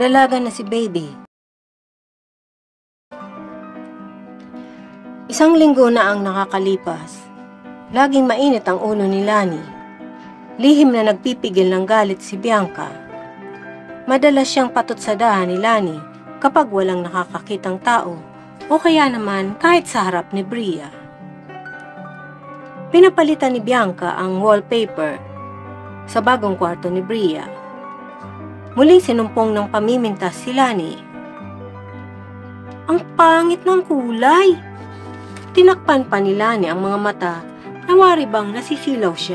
Dalaga na si Baby. Isang linggo na ang nakakalipas. Laging mainit ang ulo ni Lani. Lihim na nagpipigil ng galit si Bianca. Madalas siyang patutsadahan ni Lani kapag walang nakakakitang tao o kaya naman kahit sa harap ni Bria. Pinapalitan ni Bianca ang wallpaper sa bagong kwarto ni Bria. Muling sinumpong ng pamimintas si Lani. Ang pangit ng kulay! Tinakpan pa ni Lani ang mga mata na wari bang nasisilaw siya.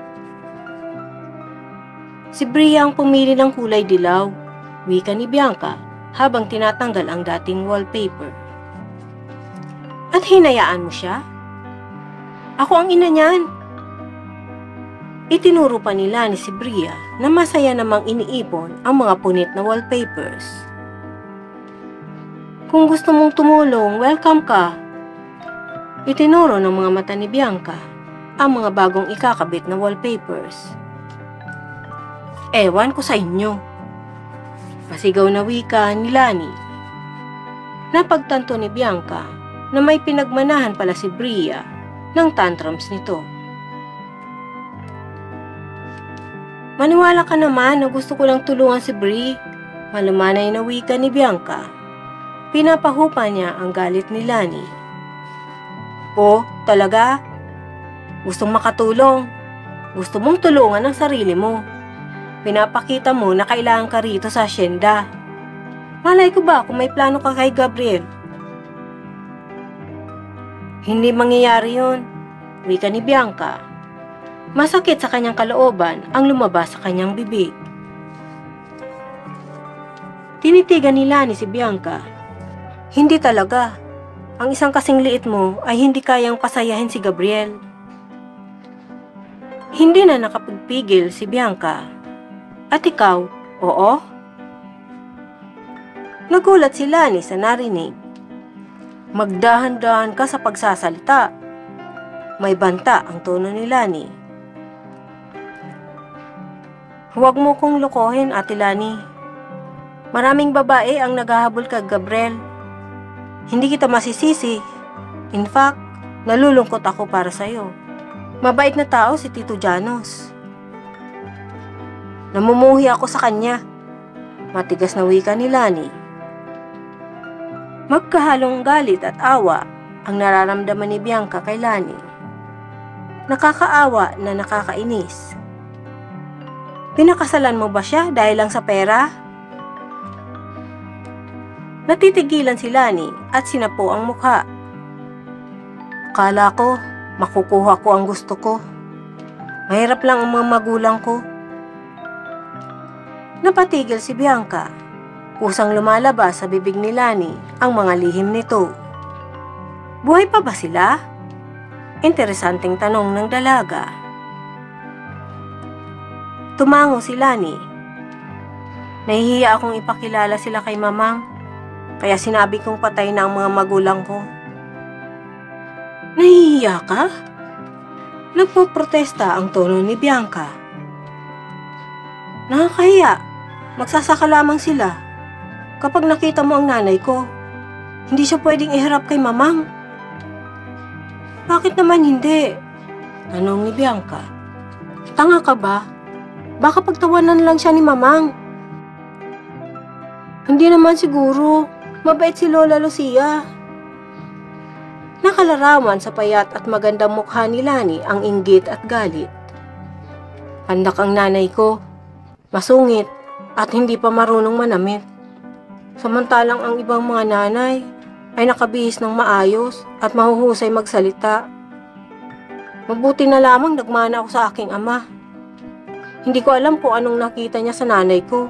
Si Bria ang pumili ng kulay dilaw, wika ni Bianca habang tinatanggal ang dating wallpaper. At hinayaan mo siya? Ako ang ina niyan. Itinuro pa ni Lani si Bria na masaya namang iniipon ang mga punit na wallpapers. Kung gusto mong tumulong, welcome ka. Itinuro ng mga mata ni Bianca ang mga bagong ikakabit na wallpapers. Ewan ko sa inyo. Pasigaw na wika ni Lani. Napagtanto ni Bianca na may pinagmanahan pala si Bria ng tantrums nito. Maniwala ka naman na gusto ko lang tulungan si Bri. Malumanay na wika ni Bianca. Pinapahupa niya ang galit ni Lani. Oh, talaga? Gustong makatulong? Gusto mong tulungan ang sarili mo? Pinapakita mo na kailangan ka rito sa asyenda. Malay ko ba kung may plano ka kay Gabriel? Hindi mangyayari yun, wika ni Bianca. Masakit sa kanyang kalooban ang lumabas sa kanyang bibig. Tinitigan ni Lani si Bianca. Hindi talaga. Ang isang kasing liit mo ay hindi kayang pasayahin si Gabriel. Hindi na nakapagpigil si Bianca. At ikaw, oo? Nagulat si Lani sa narinig. Magdahan-dahan ka sa pagsasalita. May banta ang tono ni Lani. Huwag mo kong lokohin, Ate Lani. Maraming babae ang naghahabol kay Gabriel. Hindi kita masisisi. In fact, nalulungkot ako para sa'yo. Mabait na tao si Tito Janos. Namumuhi ako sa kanya. Matigas na wika ni Lani. Magkahalong galit at awa ang nararamdaman ni Bianca kay Lani. Nakakaawa na nakakainis. Pinakasalan mo ba siya dahil lang sa pera? Natitigilan si Lani at sinapo ang mukha. Akala ko, makukuha ko ang gusto ko. Mahirap lang ang mga magulang ko. Napatigil si Bianca. Kusang lumalabas sa bibig ni Lani ang mga lihim nito. Buhay pa ba sila? Interesanteng tanong ng dalaga. Tumango si Lani. Nahihiya akong ipakilala sila kay Mamang, kaya sinabi kong patay na ang mga magulang ko. Nahihiya ka? Nagpoprotesta ang tono ni Bianca. Nakakahiya. Magsasaka lamang sila. Kapag nakita mo ang nanay ko, hindi siya pwedeng iharap kay Mamang. Bakit naman hindi? Tanong ni Bianca. Tanga ka ba? Baka pagtawanan lang siya ni Mamang. Hindi naman siguro. Mabait si Lola Lucia. Nakalarawan sa payat at magandang mukha ni Lani ang inggit at galit. Pandak ang nanay ko. Masungit at hindi pa marunong manamit. Samantalang ang ibang mga nanay ay nakabihis ng maayos at mahuhusay magsalita. Mabuti na lamang nagmana ako sa aking ama. Hindi ko alam kung anong nakita niya sa nanay ko.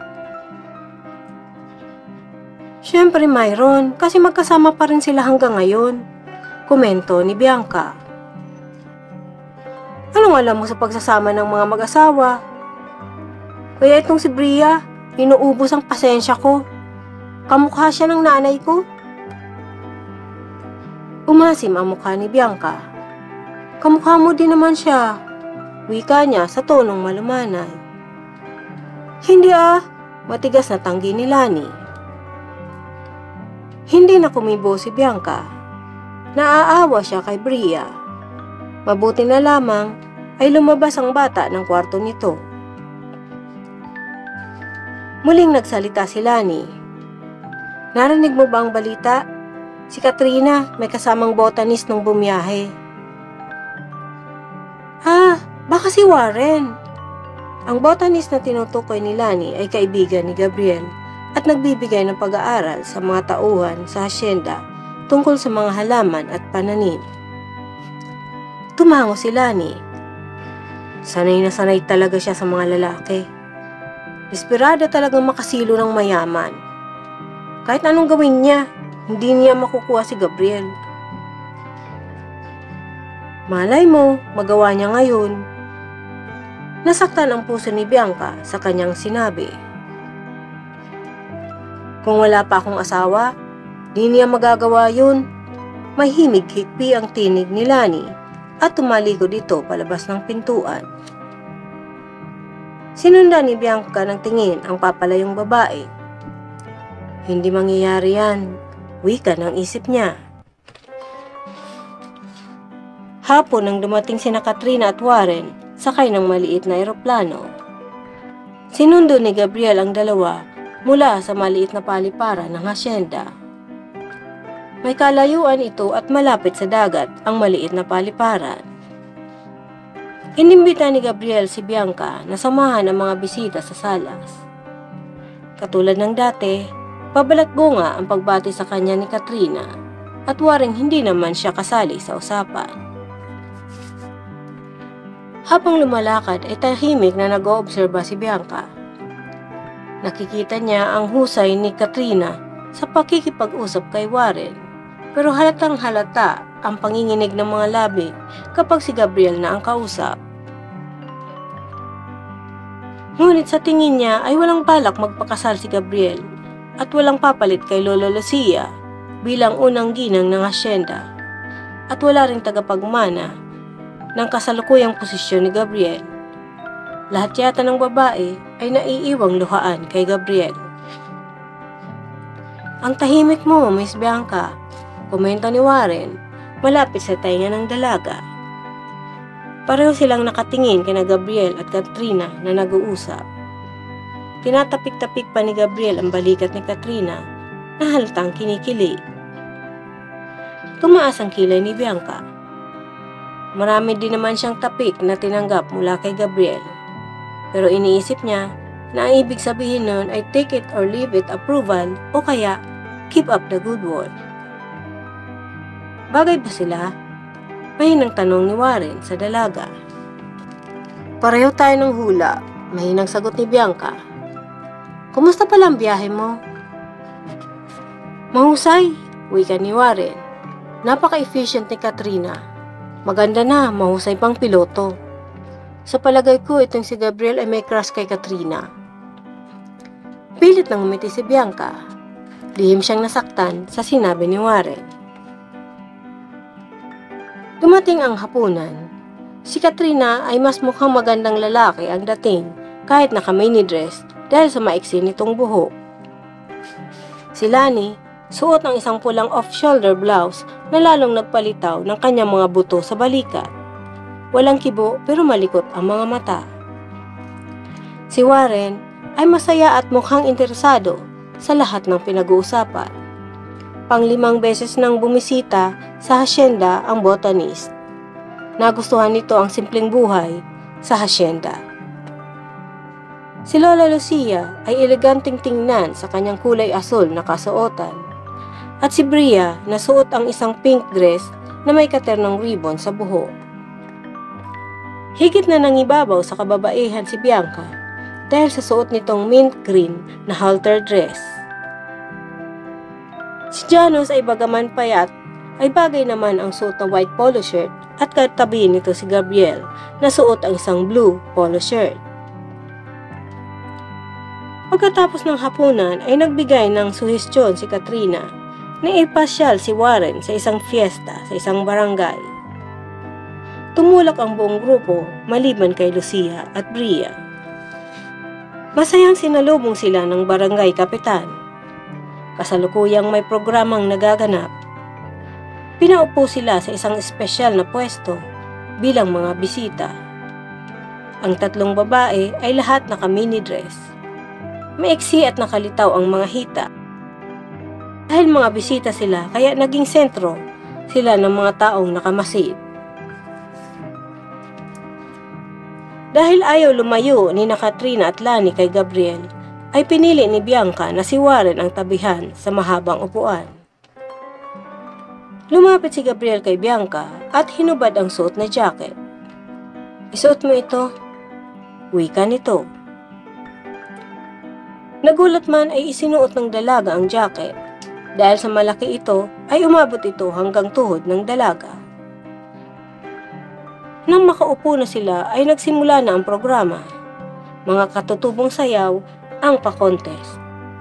Siyempre mayroon, kasi magkasama pa rin sila hanggang ngayon, komento ni Bianca. Anong alam mo sa pagsasama ng mga mag-asawa? Kaya itong si Bria, inuubos ang pasensya ko. Kamukha siya ng nanay ko. Umasim ang mukha ni Bianca. Kamukha mo din naman siya, wika niya sa tonong malumanay. Hindi matigas na tanggi ni Lani. Hindi na kumibo si Bianca. Naaawa siya kay Bria. Mabuti na lamang ay lumabas ang bata ng kwarto nito. Muling nagsalita si Lani. Narinig mo ba ang balita? Si Katrina may kasamang botanist nung bumiyahe. Baka si Warren. Ang botanist na tinutukoy ni Lani ay kaibigan ni Gabriel at nagbibigay ng pag-aaral sa mga tauhan sa hasyenda tungkol sa mga halaman at pananim. Tumango si Lani. Sanay na sanay talaga siya sa mga lalaki. Desperado talagang makasilo ng mayaman. Kahit anong gawin niya, hindi niya makukuha si Gabriel. Malay mo, magawa niya ngayon. Nasaktan ang puso ni Bianca sa kanyang sinabi. Kung wala pa akong asawa, di niya magagawa yun. May himig-hikbi ang tinig ni Lani at tumalikod ito palabas ng pintuan. Sinundan ni Bianca ng tingin ang papalayong babae. Hindi mangyayari yan, wika ng isip niya. Hapon nang dumating sina Katrina at Warren, sakay ng maliit na eroplano. Sinundo ni Gabriel ang dalawa mula sa maliit na paliparan ng hasyenda. May kalayuan ito at malapit sa dagat ang maliit na paliparan. Inimbita ni Gabriel si Bianca na samahan ang mga bisita sa salas. Katulad ng dati, pabalat bunga ang pagbati sa kanya ni Katrina at waring hindi naman siya kasali sa usapan. Habang lumalakad ay tahimik na nag-oobserba si Bianca. Nakikita niya ang husay ni Katrina sa pakikipag-usap kay Warren, pero halatang halata ang panginginig ng mga labi kapag si Gabriel na ang kausap. Ngunit sa tingin niya ay walang balak magpakasal si Gabriel at walang papalit kay Lola Lucia bilang unang ginang ng hasyenda at wala ring tagapagmana ng kasalukuyang posisyon ni Gabriel. Lahat yata ng babae ay naiiwang luhaan kay Gabriel. Ang tahimik mo, Miss Bianca, komento ni Warren, malapit sa tainga ng dalaga. Pareho silang nakatingin kina Gabriel at Katrina na nag-uusap. Tinatapik-tapik pa ni Gabriel ang balikat ni Katrina na halatang kinikilig. Tumaas ang kilay ni Bianca. Marami din naman siyang tapik na tinanggap mula kay Gabriel. Pero iniisip niya na ang ibig sabihin nun ay take it or leave it approval o kaya keep up the good work. Bagay ba sila? Mahinang tanong ni Warren sa dalaga. Pareho tayo ng hula, mahinang sagot ni Bianca. Kumusta pala ang biyahe mo? Mahusay, wika ni Warren. Napaka-efficient ni Katrina. Maganda na, mahusay pang piloto. Sa palagay ko, itong si Gabriel ay may crush kay Katrina. Pilit nang umiti si Bianca. Lihim siyang nasaktan sa sinabi ni Warren. Dumating ang hapunan. Si Katrina ay mas mukhang magandang lalaki ang dating kahit naka-mini dress dahil sa maiksi nitong buhok. Si Lani, suot ang isang pulang off-shoulder blouse na lalong nagpalitaw ng kanyang mga buto sa balikat. Walang kibo pero malikot ang mga mata. Si Warren ay masaya at mukhang interesado sa lahat ng pinag-uusapan. Pang-5 beses nang bumisita sa hasyenda ang botanist. Nagustuhan nito ang simpleng buhay sa hasyenda. Si Lola Lucia ay eleganting tingnan sa kanyang kulay asul na kasuotan. At si Bria na suot ang isang pink dress na may katernong ribbon sa buhok. Higit na nangibabaw sa kababaihan si Bianca dahil sa suot nitong mint green na halter dress. Si Janos ay bagaman payat ay bagay naman ang suot na white polo shirt at katabi nito si Gabriel na suot ang isang blue polo shirt. Pagkatapos ng hapunan ay nagbigay ng suhestyon si Katrina na ipasyal si Warren sa isang fiesta sa isang barangay. Tumulak ang buong grupo maliban kay Lucia at Bria. Masayang sinalubong sila ng barangay kapitan. Kasalukuyang may programang nagaganap. Pinaupo sila sa isang espesyal na pwesto bilang mga bisita. Ang tatlong babae ay lahat naka-mini dress. Maiksi at nakalitaw ang mga hita. Dahil mga bisita sila kaya naging sentro sila ng mga taong nakamasid. Dahil ayaw lumayo ni Katrina at Lani kay Gabriel, ay pinili ni Bianca na si Warren ang tabihan sa mahabang upuan. Lumapit si Gabriel kay Bianca at hinubad ang suot na jacket. "Isuot mo ito," wika nito. Nagulat man ay isinuot ng dalaga ang jacket. Dahil sa malaki ito, ay umabot ito hanggang tuhod ng dalaga. Nang makaupo na sila ay nagsimula na ang programa. Mga katutubong sayaw ang pa-contest.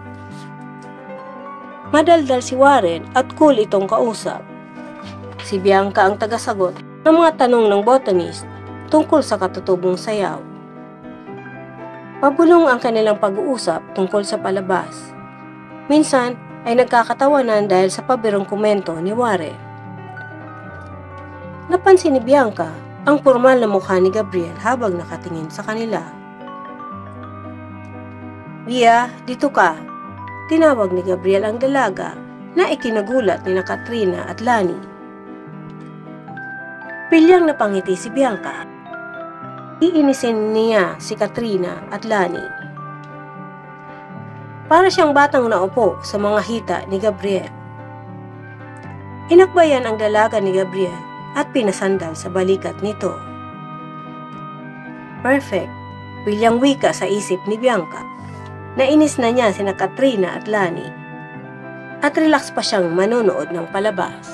Madaldal si Warren at cool itong kausap. Si Bianca ang tagasagot ng mga tanong ng botanist tungkol sa katutubong sayaw. Pabulong ang kanilang pag-uusap tungkol sa palabas. Minsan ay nagkakatawanan dahil sa pabirong komento ni Warren. Napansin ni Bianca ang formal na mukha ni Gabriel habang nakatingin sa kanila. "Bia, dito ka," tinawag ni Gabriel ang dalaga na ikinagulat ni Katrina at Lani. Pilyang napangiti si Bianca. Iinisin niya si Katrina at Lani. Para siyang batang naupo sa mga hita ni Gabriel. Inakbayan ang dalaga ni Gabriel at pinasandal sa balikat nito. "Perfect," bilyang wika sa isip ni Bianca. Nainis na niya sina Katrina at Lani. At relax pa siyang manonood ng palabas.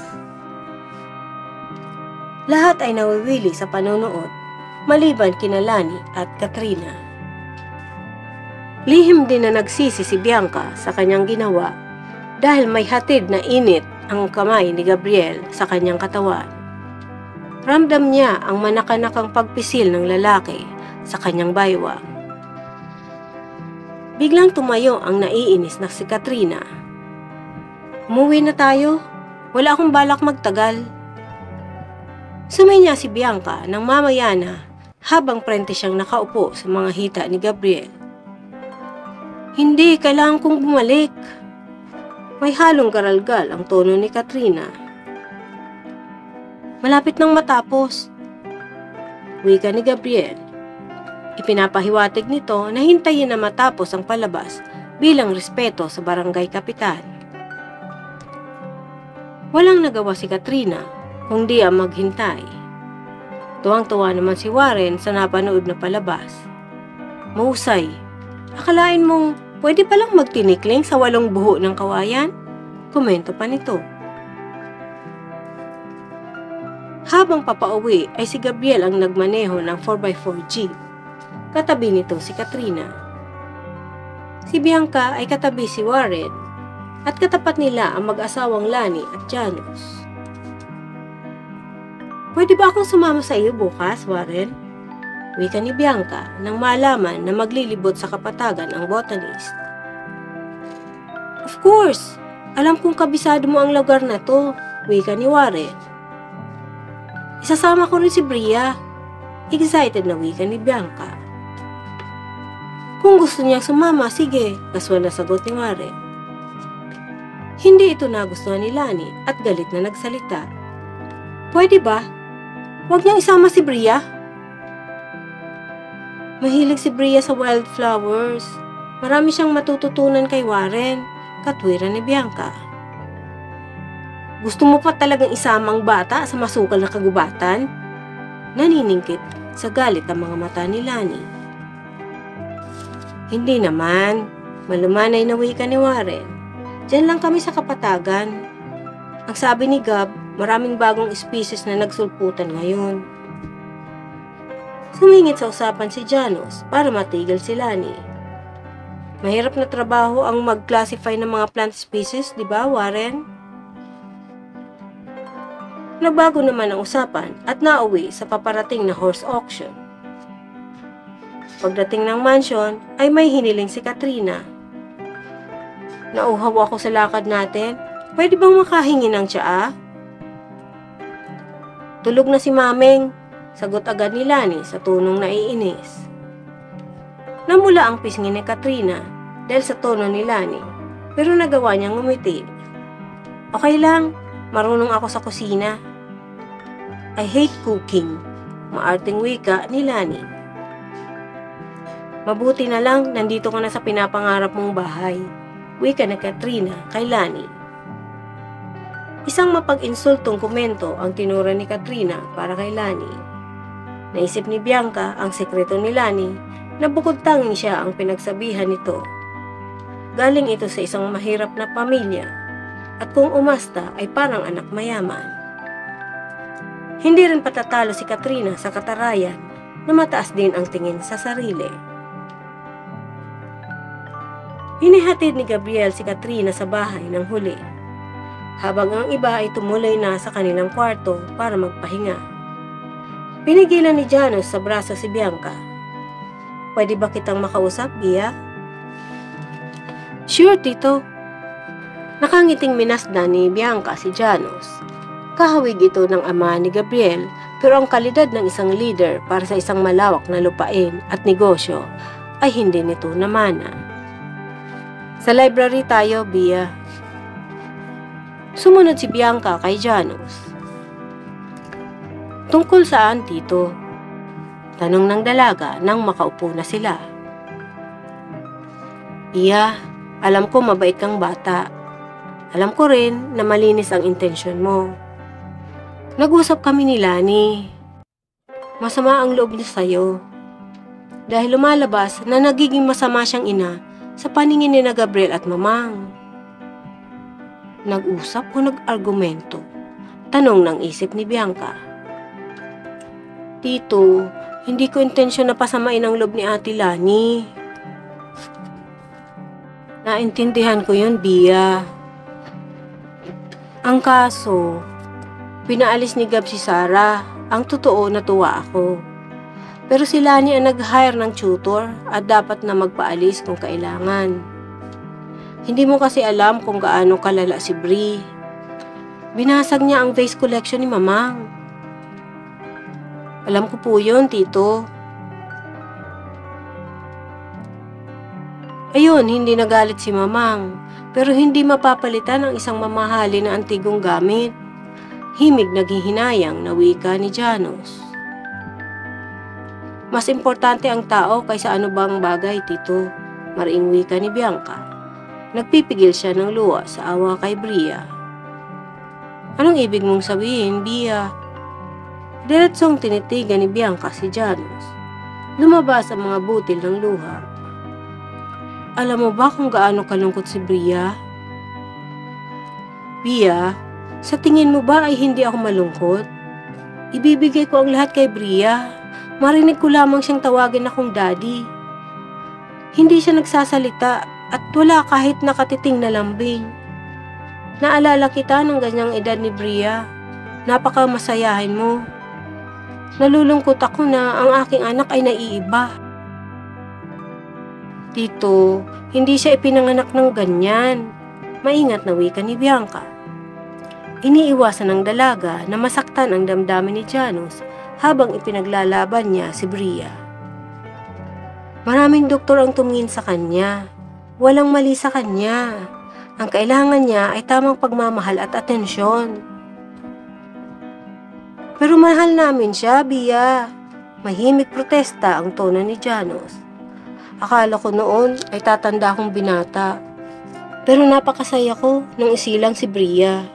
Lahat ay nawiwili sa panonood, maliban kina Lani at Katrina. Lihim din na nagsisi si Bianca sa kanyang ginawa dahil may hatid na init ang kamay ni Gabriel sa kanyang katawan. Ramdam niya ang manakanakang pagpisil ng lalaki sa kanyang baywang. Biglang tumayo ang naiinis na si Katrina. "Umuwi na tayo. Wala akong balak magtagal." Suminya si Bianca nang mamaya na habang prente siyang nakaupo sa mga hita ni Gabriel. "Hindi, kailangan kong bumalik." May halong garalgal ang tono ni Katrina. "Malapit nang matapos," wika ni Gabriel. Ipinapahiwatig nito na hintayin na matapos ang palabas bilang respeto sa barangay kapitan. Walang nagawa si Katrina kundi ang maghintay. Tuwang-tuwa naman si Warren sa napanood na palabas. "Mahusay. Akalain mong pwede palang magtinikling sa 8 buho ng kawayan?" Komento pa nito. Habang papauwi ay si Gabriel ang nagmaneho ng 4x4 jeep. Katabi nito si Katrina. Si Bianca ay katabi si Warren at katapat nila ang mag-asawang Lani at Janos. "Pwede ba akong sumama sa iyo bukas, Warren?" wika ni Bianca nang malaman na maglilibot sa kapatagan ang botanist. "Of course! Alam kong kabisado mo ang lugar na to," wika ni Warren. "Isasama ko rin si Bria," excited na wika ni Bianca. "Kung gusto niyang sumama, sige," kaswal na sagot ni Warren. Hindi ito nagustuhan ni Lani at galit na nagsalita. "Pwede ba? Huwag niyang isama si Bria." "Mahilig si Bria sa wildflowers. Marami siyang matututunan kay Warren," katwiran ni Bianca. "Gusto mo pa talagang isama ang bata sa masukal na kagubatan?" Naniningkit sa galit ang mga mata ni Lani. "Hindi naman," malumanay na wika ni Warren. "Diyan lang kami sa kapatagan. Ang sabi ni Gab, maraming bagong species na nagsulputan ngayon." Sumingit sa usapan si Janos para matigil si Lani. "Mahirap na trabaho ang mag-classify ng mga plant species, di ba, Warren?" Nagbago naman ang usapan at nauwi sa paparating na horse auction. Pagdating ng mansion ay may hiniling si Katrina. Nauhaw ako sa lakad natin. Pwede bang makahingi ng tsaa? Tulog na si Mameng, sagot agad ni Lani sa tonong naiinis. Namula ang pisngi ni Katrina dahil sa tono ni Lani, pero nagawa niyang ngumiti. Okay lang, marunong ako sa kusina. I hate cooking, maarting wika ni Lani. Mabuti na lang nandito ka na sa pinapangarap mong bahay, wika ni Katrina kay Lani. Isang mapag-insultong komento ang tinura ni Katrina para kay Lani. Naisip ni Bianca ang sekreto ni Lani na bukod tanging siya ang pinagsabihan nito. Galing ito sa isang mahirap na pamilya at kung umasta ay parang anak mayaman. Hindi rin patatalo si Katrina sa katarayan na mataas din ang tingin sa sarili. Hinihatid ni Gabriel si Katrina sa bahay ng huli, habang ang iba ay tumuloy na sa kanilang kwarto para magpahinga. Pinigilan ni Janos sa braso si Bianca. Pwede ba kitang makausap, Bia? Sure, Tito. Nakangiting minasdan ni Bianca si Janos. Kahawig ito ng ama ni Gabriel, pero ang kalidad ng isang leader para sa isang malawak na lupain at negosyo ay hindi nito namana. Sa library tayo, Bia. Sumunod si Bianca kay Janos. Tungkol saan, Tito? Tanong ng dalaga nang makaupo na sila. Bia, alam ko mabait kang bata. Alam ko rin na malinis ang intensyon mo. Nag-usap kami ni Lani. Masama ang loob niya sa'yo. Dahil lumalabas na nagiging masama siyang ina sa paningin ni na Gabriel at Mamang. Nag-usap o nag-argumento? Tanong ng isip ni Bianca. Tito, hindi ko intensyon na pasamain ang loob ni Ate Lani. Naintindihan ko yun, Bia. Ang kaso, pinaalis ni Gab si Sarah. Ang totoo, natuwa ako. Pero si Lani ang nag-hire ng tutor at dapat na magpaalis kung kailangan. Hindi mo kasi alam kung gaano kalala si Bri. Binasag niya ang vase collection ni Mamang. Alam ko po yun, Tito. Ayun, hindi nagalit si Mamang, pero hindi mapapalitan ang isang mamahali na antigong gamit. Himig naghihinayang na wika ni Janos. Mas importante ang tao kaysa ano bang bagay, Tito, mariing wika ni Bianca. Nagpipigil siya ng luha sa awa kay Bria. Anong ibig mong sabihin, Bia? Diretsong tinitigan ni Bianca si Janos. Lumabas ang mga butil ng luha. Alam mo ba kung gaano kalungkot si Bria? Bia, sa tingin mo ba ay hindi ako malungkot? Ibibigay ko ang lahat kay Bria. Marinig ko lamang siyang tawagin akong daddy. Hindi siya nagsasalita at wala kahit nakatiting na lambing. Naalala kita ng ganyang edad ni Bria. Napakamasayahin mo. Nalulungkot ako na ang aking anak ay naiiba. Tito, hindi siya ipinanganak ng ganyan. Maingat na wika ni Bianca. Iniiwasan ng dalaga na masaktan ang damdamin ni Janos habang ipinaglalaban niya si Bria. Maraming doktor ang tumingin sa kanya. Walang mali sa kanya. Ang kailangan niya ay tamang pagmamahal at atensyon. Pero mahal namin siya, Bia. Mahimik protesta ang tono ni Janos. Akala ko noon ay tatanda akong binata. Pero napakasaya ko nang isilang si Bria.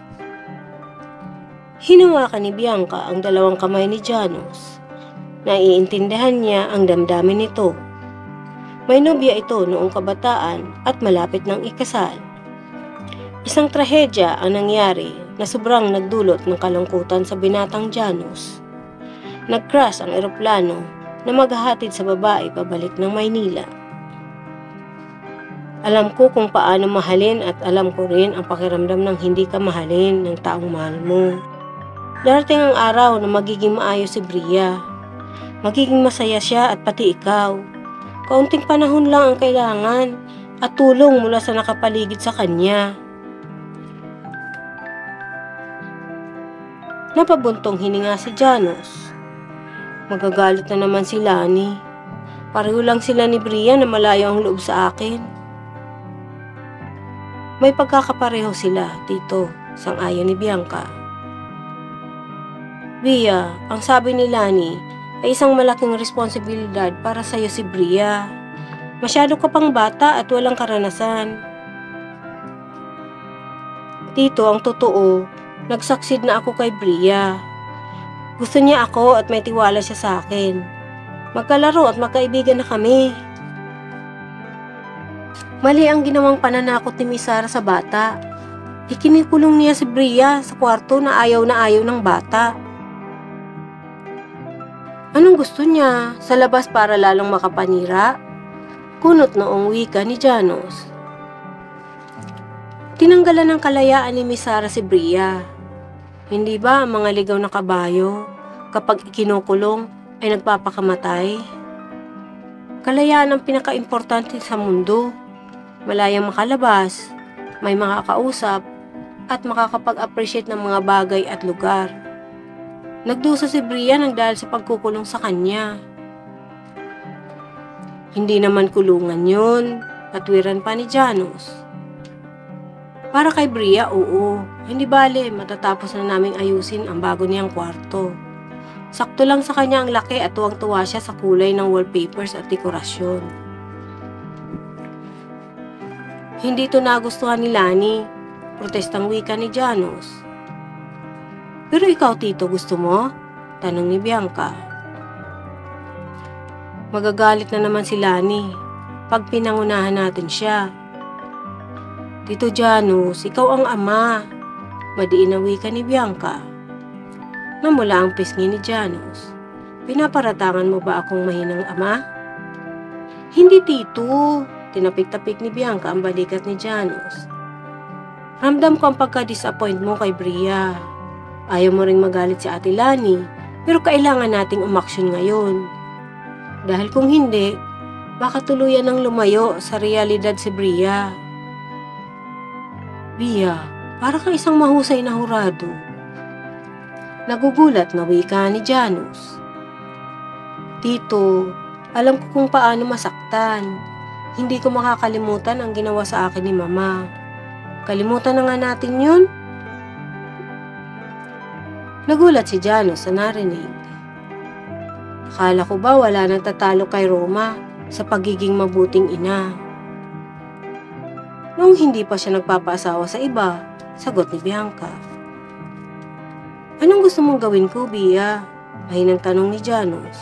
Hinawakan ni Bianca ang dalawang kamay ni Janos. Naiintindihan niya ang damdamin nito. May nobya ito noong kabataan at malapit ng ikasal. Isang trahedya ang nangyari na sobrang nagdulot ng kalungkutan sa binatang Janos. Nag-crash ang eroplano na maghahatid sa babae pabalik ng Maynila. Alam ko kung paano mahalin at alam ko rin ang pakiramdam ng hindi ka mahalin ng taong mahal mo. Darating ang araw na magiging maayos si Bria. Magiging masaya siya at pati ikaw. Kaunting panahon lang ang kailangan at tulong mula sa nakapaligid sa kanya. Napabuntong hininga si Janos. Magagalit na naman si Lani. Pareho lang sila ni Bria na malayo ang loob sa akin. May pagkakapareho sila, Tito, sang-ayon ni Bianca. Bia, ang sabi ni Lani ay isang malaking responsibilidad para sa'yo si Bria. Masyado ka pang bata at walang karanasan. Tito, ang totoo, nag-succeed na ako kay Bria. Gusto niya ako at may tiwala siya sa akin. Magkalaro at magkaibigan na kami. Mali ang ginawang pananakot ni Miss Sara sa bata. Ikinikulong niya si Bria sa kwarto na ayaw ng bata. Anong gusto niya? Sa labas para lalong makapanira? Kunot noong wika ni Janos. Tinanggalan ng kalayaan ni Miss Sara si Bria. Hindi ba ang mga ligaw na kabayo kapag ikinukulong ay nagpapakamatay? Kalayaan ang pinaka-importante sa mundo. Malayang makalabas, may makakausap, at makakapag-appreciate ng mga bagay at lugar. Nagdusa si Bria ng dahil sa pagkukulong sa kanya. Hindi naman kulungan yun, patwiran pa ni Janos. Para kay Bria, oo. Hindi bale, matatapos na naming ayusin ang bago niyang kwarto. Sakto lang sa kanya ang laki at tuwang-tuwa siya sa kulay ng wallpapers at dekorasyon. Hindi ito nagustuhan ni Lani, protestang wika ni Janos. Pero ikaw, Tito, gusto mo? Tanong ni Bianca. Magagalit na naman si Lani pag pinangunahan natin siya. Tito Janos, ikaw ang ama. Madiin na wika ni Bianca. Namula ang pisngi ni Janos. Pinaparatangan mo ba akong mahinang ama? Hindi, Tito. Tinapik-tapik ni Bianca ang balikat ni Janos. Ramdam ko ang pagka-disappoint mo kay Bria. Ayaw mo ring magalit si Ate Lani, pero kailangan nating umaksyon ngayon. Dahil kung hindi, baka tuluyan ng lumayo sa realidad si Bria. Bria, para kang isang mahusay na hurado. Nagugulat na wika ni Janos. Tito, alam ko kung paano masaktan. Hindi ko makakalimutan ang ginawa sa akin ni Mama. Kalimutan na nga natin yun. Nagulat si Janos sa narinig. Akala ko ba wala nang tatalo kay Roma sa pagiging mabuting ina? Noong hindi pa siya nagpapaasawa sa iba, sagot ni Bianca. Anong gusto mong gawin ko, Bia? Mahinang tanong ni Janos.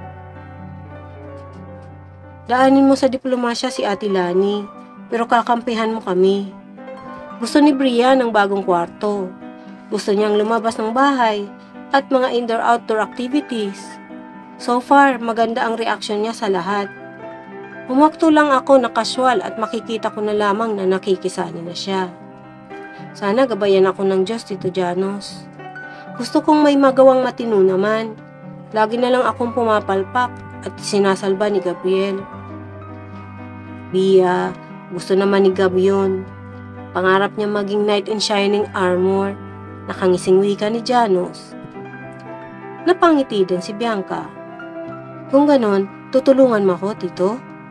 Daanin mo sa diplomasya si Ate Lani, pero kakampihan mo kami. Gusto ni Bria ng bagong kwarto. Gusto niyang lumabas ng bahay at mga indoor-outdoor activities. So far, maganda ang reaksyon niya sa lahat. Humakto lang ako na casual at makikita ko na lamang na nakikisali na siya. Sana gabayan ako ng Diyos, Tito Janos. Gusto kong may magawang matino naman. Lagi na lang akong pumapalpak at sinasalba ni Gabriel. Bia, gusto naman ni Gab yun. Pangarap niya maging knight in shining armor. Nakangising wika ni Janos. Napangiti din si Bianca. Kung ganon, tutulungan mo ako, Tito?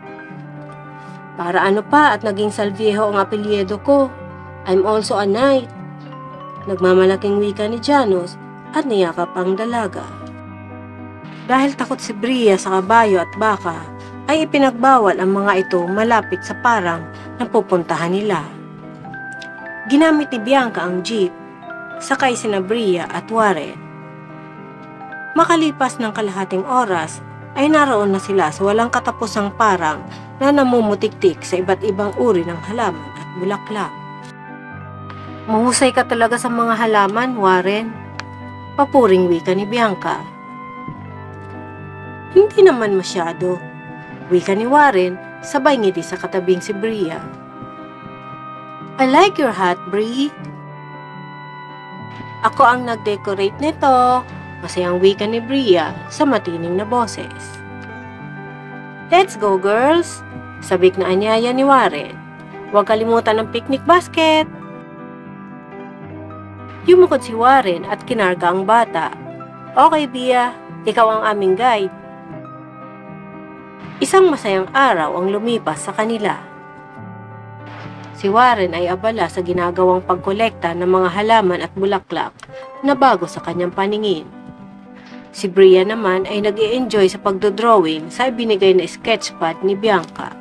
Para ano pa at naging Salviejo ang apelyido ko. I'm also a knight. Nagmamalaking wika ni Janos at niyakap ang dalaga. Dahil takot si Bria sa kabayo at baka, ay ipinagbawal ang mga ito malapit sa parang na pupuntahan nila. Ginamit ni Bianca ang jeep, sakay sina Bria at Warren. Makalipas ng kalahating oras, ay naroon na sila sa walang katapusang parang na namumutiktik sa iba't ibang uri ng halaman at bulaklak. Mahusay ka talaga sa mga halaman, Warren. Papuring wika ni Bianca. Hindi naman masyado. Wika ni Warren, sabay ngiti sa katabing si Bria. I like your hat, Brie. Ako ang nag-decorate nito. Masayang wika ni Bria sa matining na boses. Let's go, girls! Sabik na anyaya ni Warren. Huwag kalimutan ng picnic basket! Yumukod si Warren at kinarga ang bata. Okay, Bia, ikaw ang aming guide. Isang masayang araw ang lumipas sa kanila. Si Warren ay abala sa ginagawang pagkolekta ng mga halaman at bulaklak na bago sa kanyang paningin. Si Bria naman ay nag-i-enjoy sa pagdodrawing sa ibinigay na sketchpad ni Bianca.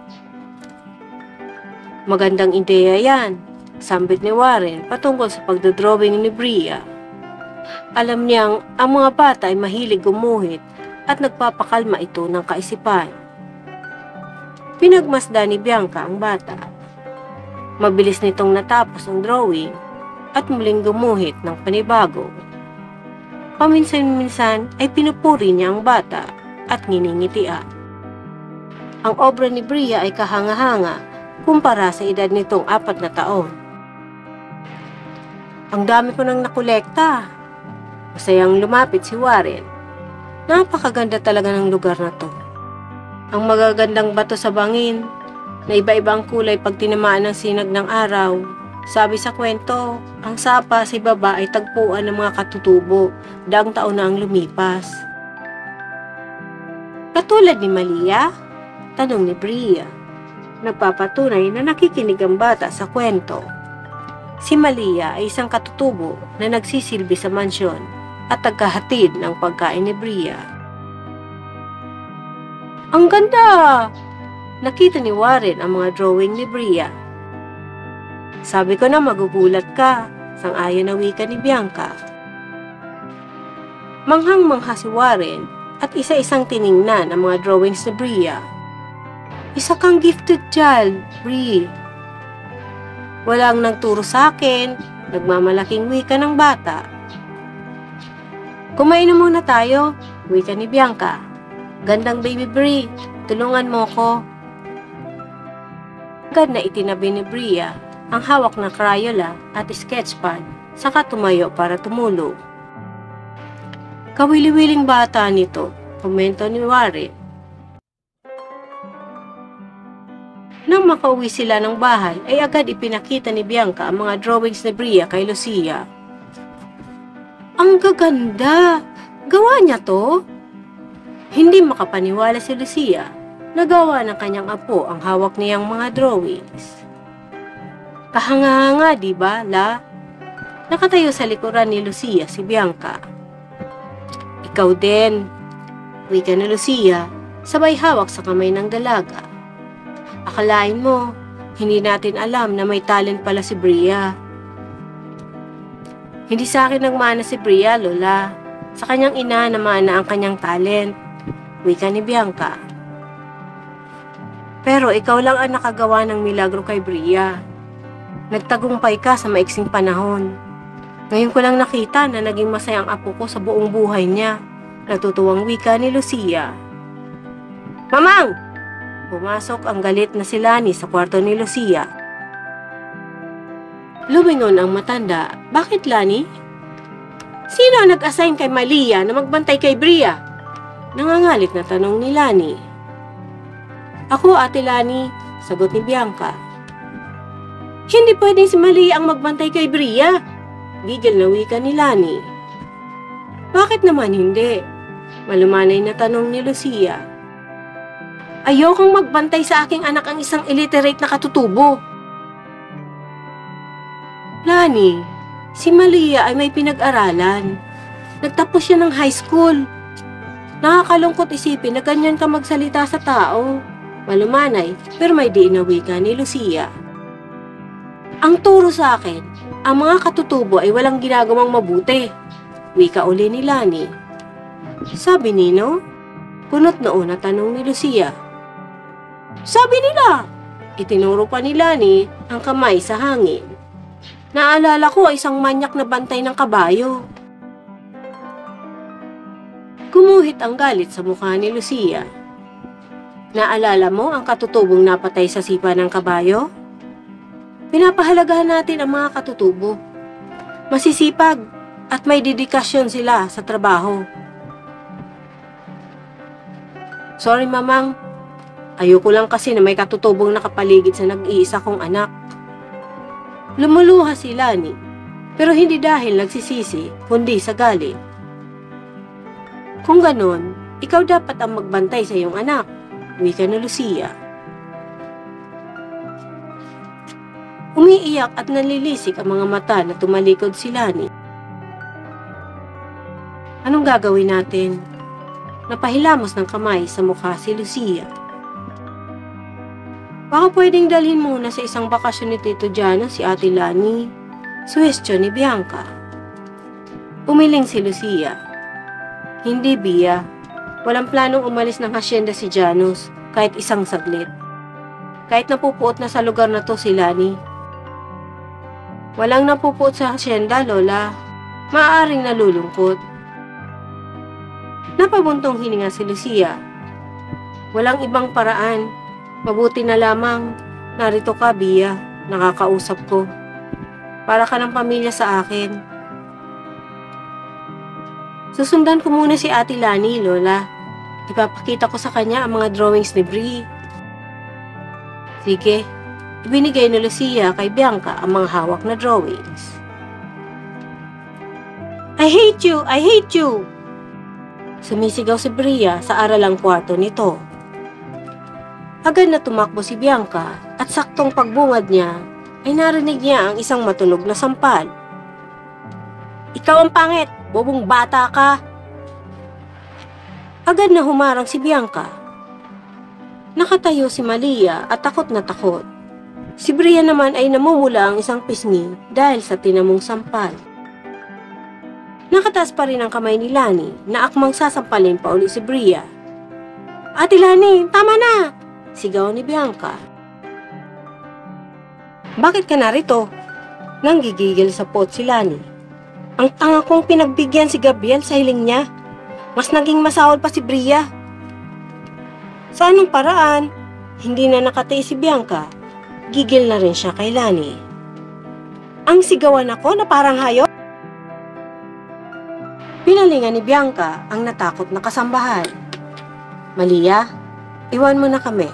Magandang ideya yan, sambit ni Warren patungkol sa pagdodrawing ni Bria. Alam niyang ang mga bata ay mahilig gumuhit at nagpapakalma ito ng kaisipan. Pinagmasdan ni Bianca ang bata. Mabilis nitong natapos ang drawing at muling gumuhit ng panibago. Paminsan-minsan ay pinupuri niya ang bata at nginingitian. Ang obra ni Bria ay kahanga-hanga kumpara sa edad nitong 4 na taon. Ang dami ko nang nakolekta. Masayang lumapit si Warren. Napakaganda talaga ng lugar na to. Ang magagandang bato sa bangin na iba-ibang kulay pag tinamaan ng sinag ng araw. Sabi sa kwento, ang sapa sa baba ay tagpuan ng mga katutubo, daang taon na ang lumipas. Katulad ni Malia? Tanong ni Bria. Nagpapatunay na nakikinig ang bata sa kwento. Si Malia ay isang katutubo na nagsisilbi sa mansyon at nagkahatid ng pagkain ni Bria. Ang ganda! Nakita ni Warren ang mga drawing ni Bria. Sabi ko na magugulat ka, sang-ayon na wika ni Bianca. Manghang-mangha si Warren at isa-isang tiningnan ang mga drawings ni Bria. Isa kang gifted child, Bri. Walang nagturo sa akin, nagmamalaking wika ng bata. Kumain na muna tayo, wika ni Bianca. Gandang baby Bri, tulungan mo ko. Agad na itinabi ni Bria ang hawak na Crayola at sketchpad, saka tumayo para tumulong. Kawili-wiling bata nito, komento ni Warren. Nang makauwi sila ng bahay, ay agad ipinakita ni Bianca ang mga drawings ni Bria kay Lucia. Ang gaganda! Gawa niya to? Hindi makapaniwala si Lucia. Nagawa ng kanyang apo ang hawak niyang mga drawings. Kahanga-hanga, di ba, La? Nakatayo sa likuran ni Lucia si Bianca. Ikaw din, wika ni Lucia, sabay hawak sa kamay ng dalaga. Akalain mo, hindi natin alam na may talent pala si Bria. Hindi sa akin nagmana si Bria, Lola. Sa kanyang ina namana ang kanyang talent, wika ni Bianca. Pero ikaw lang ang nakagawa ng milagro kay Bria. Nagtagumpay ka sa maiksing panahon. Ngayon ko lang nakita na naging masayang apo ko sa buong buhay niya. Natutuwang wika ni Lucia. Mamang! Pumasok ang galit na si Lani sa kwarto ni Lucia. Lumingon ang matanda. Bakit, Lani? Sino ang nag-assign kay Malia na magbantay kay Bria? Nangangalit na tanong ni Lani. Ako, Ate Lani, sagot ni Bianca. Hindi pwedeng si Malia ang magbantay kay Bria. Gigil na wika ni Lani. Bakit naman hindi? Malumanay na tanong ni Lucia. Ayokong magbantay sa aking anak ang isang illiterate na katutubo. Lani, si Malia ay may pinag-aralan. Nagtapos siya ng high school. Nakakalungkot isipin na ganyan ka magsalita sa tao. Malumanay, pero may diin na wika ni Lucia. Ang turo sa akin, ang mga katutubo ay walang ginagawang mabuti. Wika uli ni Lani. Sabi nino? Kunot noon na tanong ni Lucia. Sabi nila! Itinuro pa ni Lani ang kamay sa hangin. Naalala ko ay isang manyak na bantay ng kabayo. Gumuhit ang galit sa mukha ni Lucia. Naalala mo ang katutubong napatay sa sipa ng kabayo? Pinapahalagahan natin ang mga katutubo. Masisipag at may dedikasyon sila sa trabaho. Sorry, Mamang. Ayoko lang kasi na may katutubong nakapaligid sa nag-iisa kong anak. Lumuluha si Lani, pero hindi dahil nagsisisi, kundi sa galit. Kung ganon, ikaw dapat ang magbantay sa iyong anak, wika ni Lucia. Umiiyak at nalilisik ang mga mata na tumalikod si Lani. Anong gagawin natin? Napahilamos ng kamay sa mukha si Lucia. Baka pwedeng dalhin muna sa isang bakasyon ni Tito Jano si Ate Lani, suwestyon ni Bianca. Umiling si Lucia. Hindi, Bia. Walang planong umalis ng hasyenda si Janos kahit isang saglit. Kahit napupuot na sa lugar na to si Lani. Walang napupuot sa hasyenda, Lola. Maaaring nalulungkot. Napabuntong hininga si Lucia. Walang ibang paraan. Mabuti na lamang. Narito ka, Bia. Nakakausap ko. Para ka ng pamilya sa akin. Susundan ko muna si Ate Lani, Lola. Ipapakita ko sa kanya ang mga drawings ni Brie. Sige. Ibinigay ni Lucia kay Bianca ang mga hawak na drawings. I hate you! I hate you! Sumisigaw si Bria sa aralang kwarto nito. Agad na tumakbo si Bianca at saktong pagbungad niya ay narinig niya ang isang matunog na sampal. Ikaw ang pangit! Bobong bata ka! Agad na humarang si Bianca. Nakatayo si Malia at takot na takot. Si Bria naman ay namumula ang isang pisngi dahil sa tinamong sampal. Nakataas pa rin ang kamay ni Lani na akmang sasampalin pa uli si Bria. Ate Lani, tama na! Sigaw ni Bianca. Bakit ka narito? Nanggigigil sa pot si Lani. Ang tanga kong pinagbigyan si Gabriel sa hiling niya. Mas naging masahol pa si Bria. Sa anong paraan? Hindi na nakatiis si Bianca. Gigil na rin siya kay Lani. Ang sigawan ako na parang hayop? Pinalingan ni Bianca ang natakot na kasambahay. Malia, iwan mo na kami.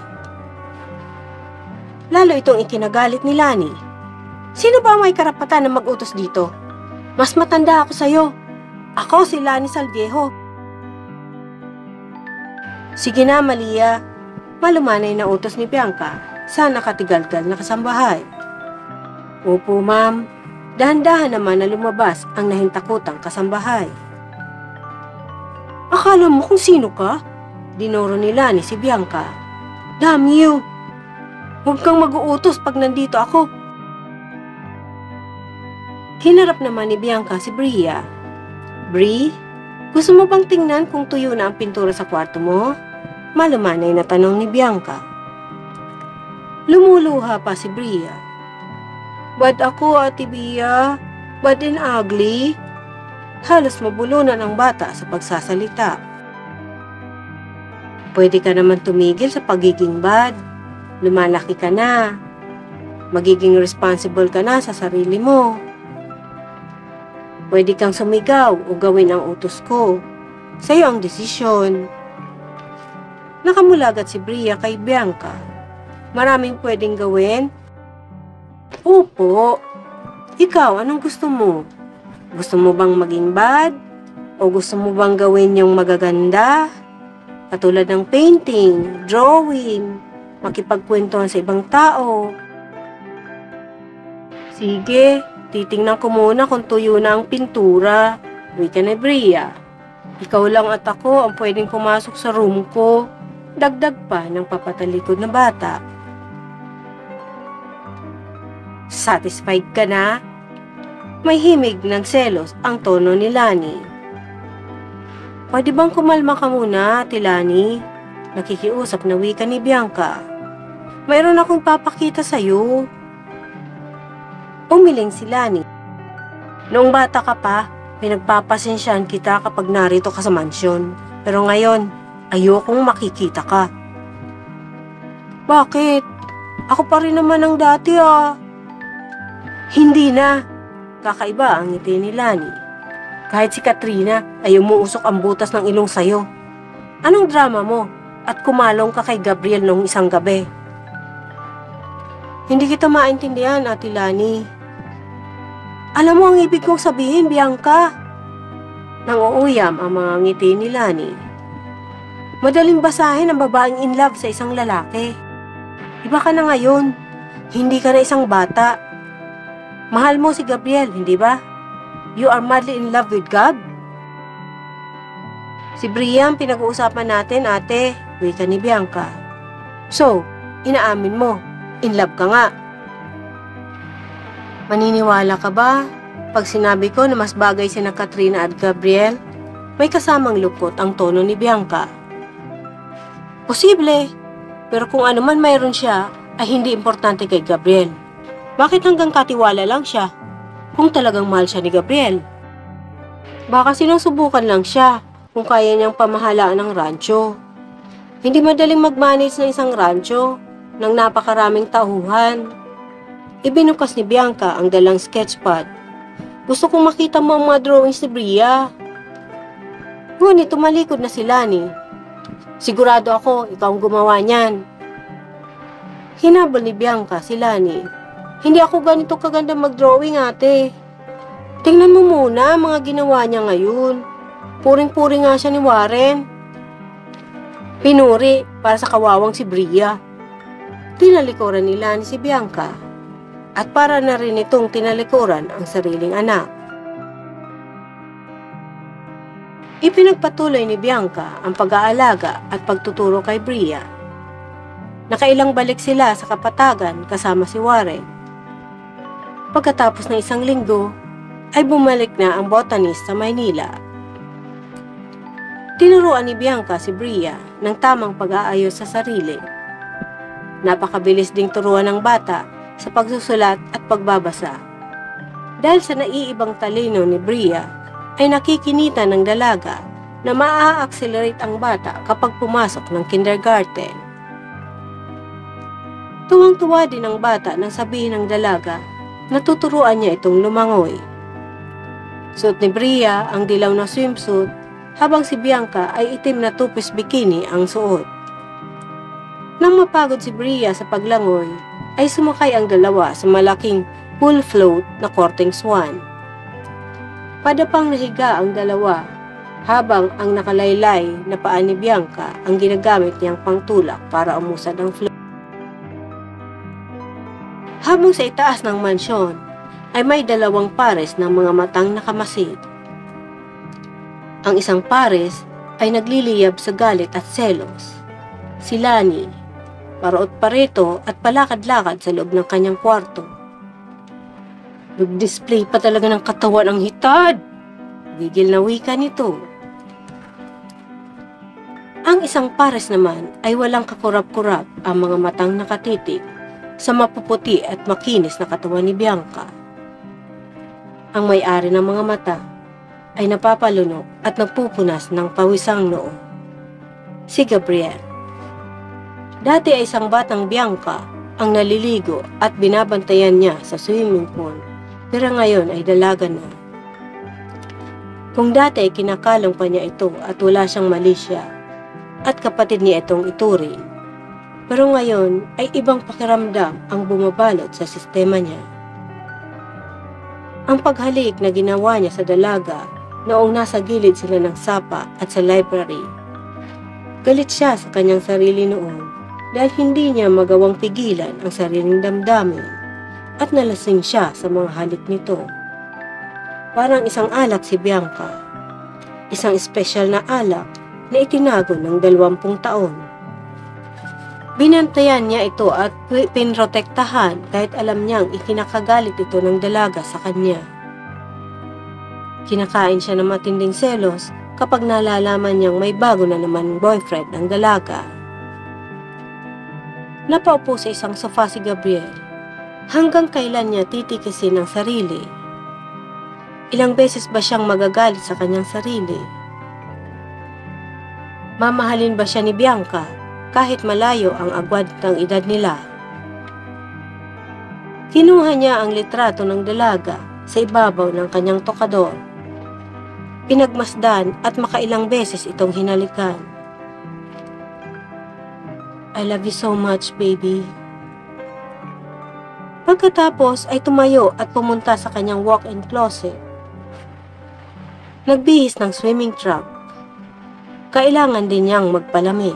Lalo itong ikinagalit ni Lani. Sino ba may karapatan na mag-utos dito? Mas matanda ako sa'yo. Ako si Lani Salviejo. Sige na, Malia. Malumanay na utos ni Bianca sa nakatigalgal na kasambahay. Opo, ma'am. Dahan-dahan naman na lumabas ang nahintakotang kasambahay. Akala mo kung sino ka? Dinoro ni Lani si Bianca. Damn you! Huwag kang mag-uutos pag nandito ako. Hinarap naman ni Bianca si Bria. Bri, gusto mo bang tingnan kung tuyo na ang pintura sa kwarto mo? Malumanay na tanong ni Bianca. Lumuluha pa si Bria. Bad ako, Ate Bia. Bad and ugly. Halos mabulunan ang bata sa pagsasalita. Pwede ka naman tumigil sa pagiging bad. Lumalaki ka na. Magiging responsible ka na sa sarili mo. Pwede kang sumigaw o gawin ang utos ko. Sa'yo ang desisyon. Nakamulagat si Bria kay Bianca. Maraming pwedeng gawin? Opo. Ikaw, anong gusto mo? Gusto mo bang maging bad? O gusto mo bang gawin yung magaganda? Katulad ng painting, drawing, makipagkwentuhan sa ibang tao. Sige, titingnan ko muna kung tuyo na ang pintura. Wika ni Bria. Ikaw lang at ako ang pwedeng pumasok sa room ko. Dagdag pa ng papatalikod na bata. Satisfied ka na? May himig ng selos ang tono ni Lani. Pwede bang kumalma ka muna, Ate Lani? Nakikiusap na wika ni Bianca. Mayroon akong papakita sa'yo. Umiling si Lani. Noong bata ka pa, pinagpapasensyahan kita kapag narito ka sa mansyon. Pero ngayon, ayokong makikita ka. Bakit? Ako pa rin naman ang dati ah. Hindi na. Kakaiba ang ngiti ni Lani. Kahit si Katrina ay umuusok ang butas ng ilong sayo. Anong drama mo? At kumalong ka kay Gabriel nung isang gabi. Hindi kita maintindihan, Ate Lani. Alam mo ang ibig kong sabihin, Bianca. Nang-uuyam ang mga ngiti ni Lani. Madaling basahin ang babaeng in love sa isang lalaki. Iba ka na ngayon. Hindi ka na isang bata. Mahal mo si Gabriel, hindi ba? You are madly in love with Gab? Si Bria ang pinag-uusapan natin, ate. Wika ni Bianca. So, inaamin mo, in love ka nga. Maniniwala ka ba pag sinabi ko na mas bagay sina Katrina at Gabriel? May kasamang lupot ang tono ni Bianca. Posible, pero kung ano man mayroon siya, ay hindi importante kay Gabriel. Bakit hanggang katiwala lang siya? Kung talagang mahal siya ni Gabriel. Baka sinusubukan lang siya kung kaya niyang pamahalaan ng rancho. Hindi madaling mag-manage ng isang rancho ng napakaraming tauhan. Ibinukas ni Bianca ang dalang sketchpad. Gusto kong makita mo ang mga drawings ni Bria. Ngunit tumalikod na si Lani. Sigurado ako, ikaw ang gumawa niyan. Hinabol ni Bianca si Lani. Hindi ako ganito kaganda mag-drawing, ate. Tingnan mo muna ang mga ginawa niya ngayon. Puring-puri nga siya ni Warren. Pinuri para sa kawawang si Bria. Tinalikuran ni Lani si Bianca. At para na rin itong tinalikuran ang sariling anak. Ipinagpatuloy ni Bianca ang pag-aalaga at pagtuturo kay Bria. Nakailang balik sila sa kapatagan kasama si Warren. Pagkatapos ng isang linggo, ay bumalik na ang botanist sa Maynila. Tinuruan ni Bianca si Bria ng tamang pag-aayos sa sarili. Napakabilis ding turuan ng bata sa pagsusulat at pagbabasa. Dahil sa naiibang talino ni Bria, ay nakikinita ng dalaga na maa-accelerate ang bata kapag pumasok ng kindergarten. Tuwang-tuwa din ang bata nang sabihin ng dalaga natuturuan niya itong lumangoy. Suot ni Bria ang dilaw na swimsuit habang si Bianca ay itim na two-piece bikini ang suot. Nang mapagod si Bria sa paglangoy, ay sumakay ang dalawa sa malaking pool float na korteng swan. Padapang nahiga ang dalawa habang ang nakalaylay na paa ni Bianca ang ginagamit niyang pangtulak para umusad ang float. Habang sa itaas ng mansyon, ay may dalawang pares ng mga matang nakamasid. Ang isang pares ay nagliliyab sa galit at selos. Si Lani, paraot parito at palakad-lakad sa loob ng kanyang kwarto. Nag-display pa talaga ng katawan ang hitad. Gigil na wika nito. Ang isang pares naman ay walang kakurap-kurap ang mga matang nakatitig sa mapuputi at makinis na katawan ni Bianca. Ang may-ari ng mga mata ay napapalunok at nagpupunas ng pawisang noo. Si Gabriel. Dati ay isang batang Bianca ang naliligo at binabantayan niya sa swimming pool, pero ngayon ay dalaga na. Kung dati ay kinakalong pa niya ito at wala siyang mali siya, at kapatid niya itong ituring, pero ngayon ay ibang pakiramdam ang bumabalot sa sistema niya. Ang paghalik na ginawa niya sa dalaga noong nasa gilid sila ng sapa at sa library. Galit siya sa kanyang sarili noon dahil hindi niya magawang pigilan ang sariling damdamin at nalasing siya sa mga halik nito. Parang isang alak si Bianca, isang espesyal na alak na itinago ng 20 taon. Binantayan niya ito at pinrotektahan kahit alam niyang ikinakagalit ito ng dalaga sa kanya. Kinakain siya ng matinding selos kapag nalalaman niyang may bago na naman boyfriend ang dalaga. Napaupo sa isang sofa si Gabriel. Hanggang kailan niya titikisin ang sarili? Ilang beses ba siyang magagalit sa kanyang sarili? Mamahalin ba siya ni Bianca kahit malayo ang agwat ng edad nila? Kinuha niya ang litrato ng dalaga sa ibabaw ng kanyang tokador. pinagmasdan at makailang beses itong hinalikan. I love you so much, baby. Pagkatapos ay tumayo at pumunta sa kanyang walk-in closet. Nagbihis ng swimming trunk. Kailangan din niyang magpalamig.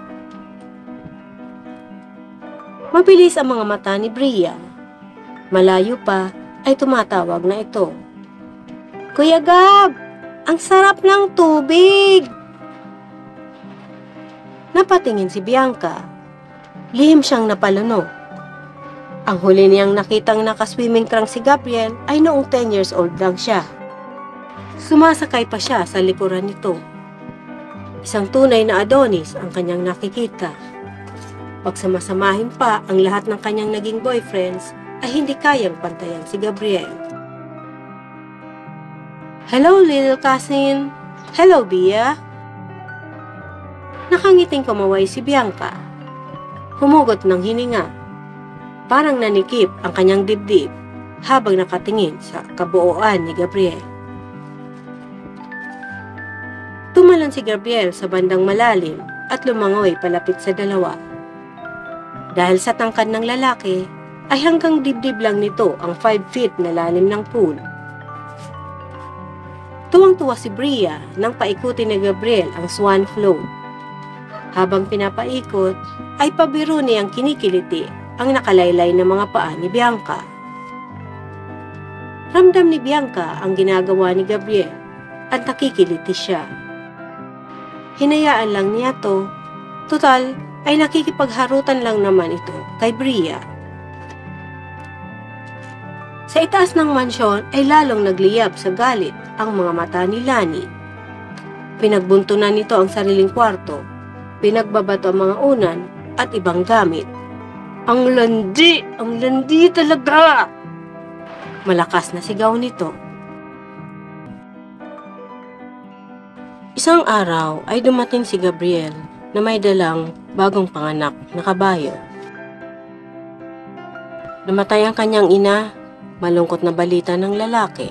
Mabilis ang mga mata ni Bria. Malayo pa ay tumatawag na ito. Kuya Gab, ang sarap ng tubig! Napatingin si Bianca. Lihim siyang napalunok. Ang huli niyang nakitang nakaswimming trunk si Gabriel ay noong 10 years old lang siya. Sumasakay pa siya sa likuran nito. Isang tunay na Adonis ang kanyang nakikita. Pagsamasamahin pa ang lahat ng kanyang naging boyfriends ay hindi kayang pantayan si Gabriel. Hello, little cousin. Hello, Bia. Nakangiting kumaway si Bianca. Humugot ng hininga. Parang nanikip ang kanyang dibdib habang nakatingin sa kabuuan ni Gabriel. Tumalon si Gabriel sa bandang malalim at lumangoy palapit sa dalawa. Dahil sa tangkad ng lalaki, ay hanggang dibdib lang nito ang 5 feet na lalim ng pool. Tuwang-tuwa si Bria nang paikutin ni Gabriel ang swan float. Habang pinapaikot, ay pabiro niyang kinikiliti ang nakalaylay na mga paa ni Bianca. Ramdam ni Bianca ang ginagawa ni Gabriel at nakikiliti siya. Hinayaan lang niya to, total ay nakikipagharutan lang naman ito kay Bria. Sa itaas ng mansyon ay lalong nagliyab sa galit ang mga mata ni Lani. Pinagbuntunan nito ang sariling kwarto, pinagbabato ang mga unan at ibang gamit. Ang landi talaga! Malakas na sigaw nito. Isang araw ay dumating si Gabriel na may dalang bagong panganak na kabayo. Namatay ang kanyang ina, malungkot na balita ng lalaki.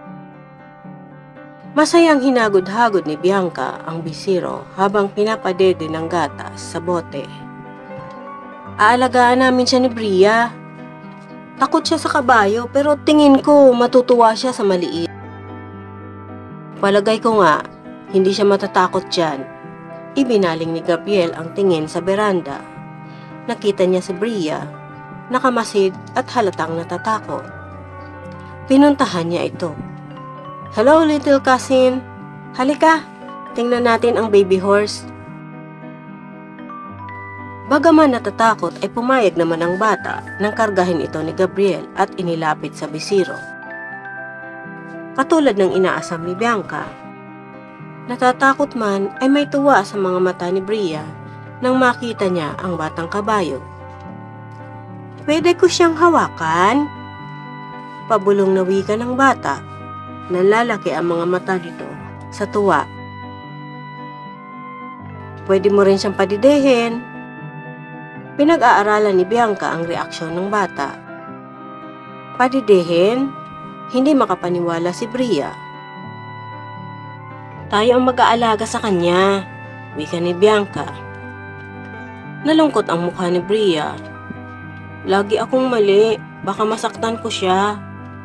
Masayang hinagod-hagod ni Bianca ang bisiro habang pinapadede ng gatas sa bote. Aalagaan namin siya ni Bria. Takot siya sa kabayo pero tingin ko matutuwa siya sa maliit. Palagay ko nga, hindi siya matatakot dyan. Ibinaling ni Gabriel ang tingin sa beranda. Nakita niya si Bria, nakamasid at halatang natatakot. Pinuntahan niya ito. Hello, little cousin. Halika, tingnan natin ang baby horse. Bagaman natatakot ay pumayag naman ang bata nang kargahin ito ni Gabriel at inilapit sa bisiro. Katulad ng inaasam ni Bianca, natatakot man ay may tuwa sa mga mata ni Bria nang makita niya ang batang kabayo. Pwede ko siyang hawakan? Pabulong na wika ng bata. Nalalaki ang mga mata nito sa tuwa. Pwede mo rin siyang padidehin. Pinag-aaralan ni Bianca ang reaksyon ng bata. Padidehin? Hindi makapaniwala si Bria. Tayo ang mag-aalaga sa kanya, wika ni Bianca. Nalungkot ang mukha ni Bria. Lagi akong mali, baka masaktan ko siya.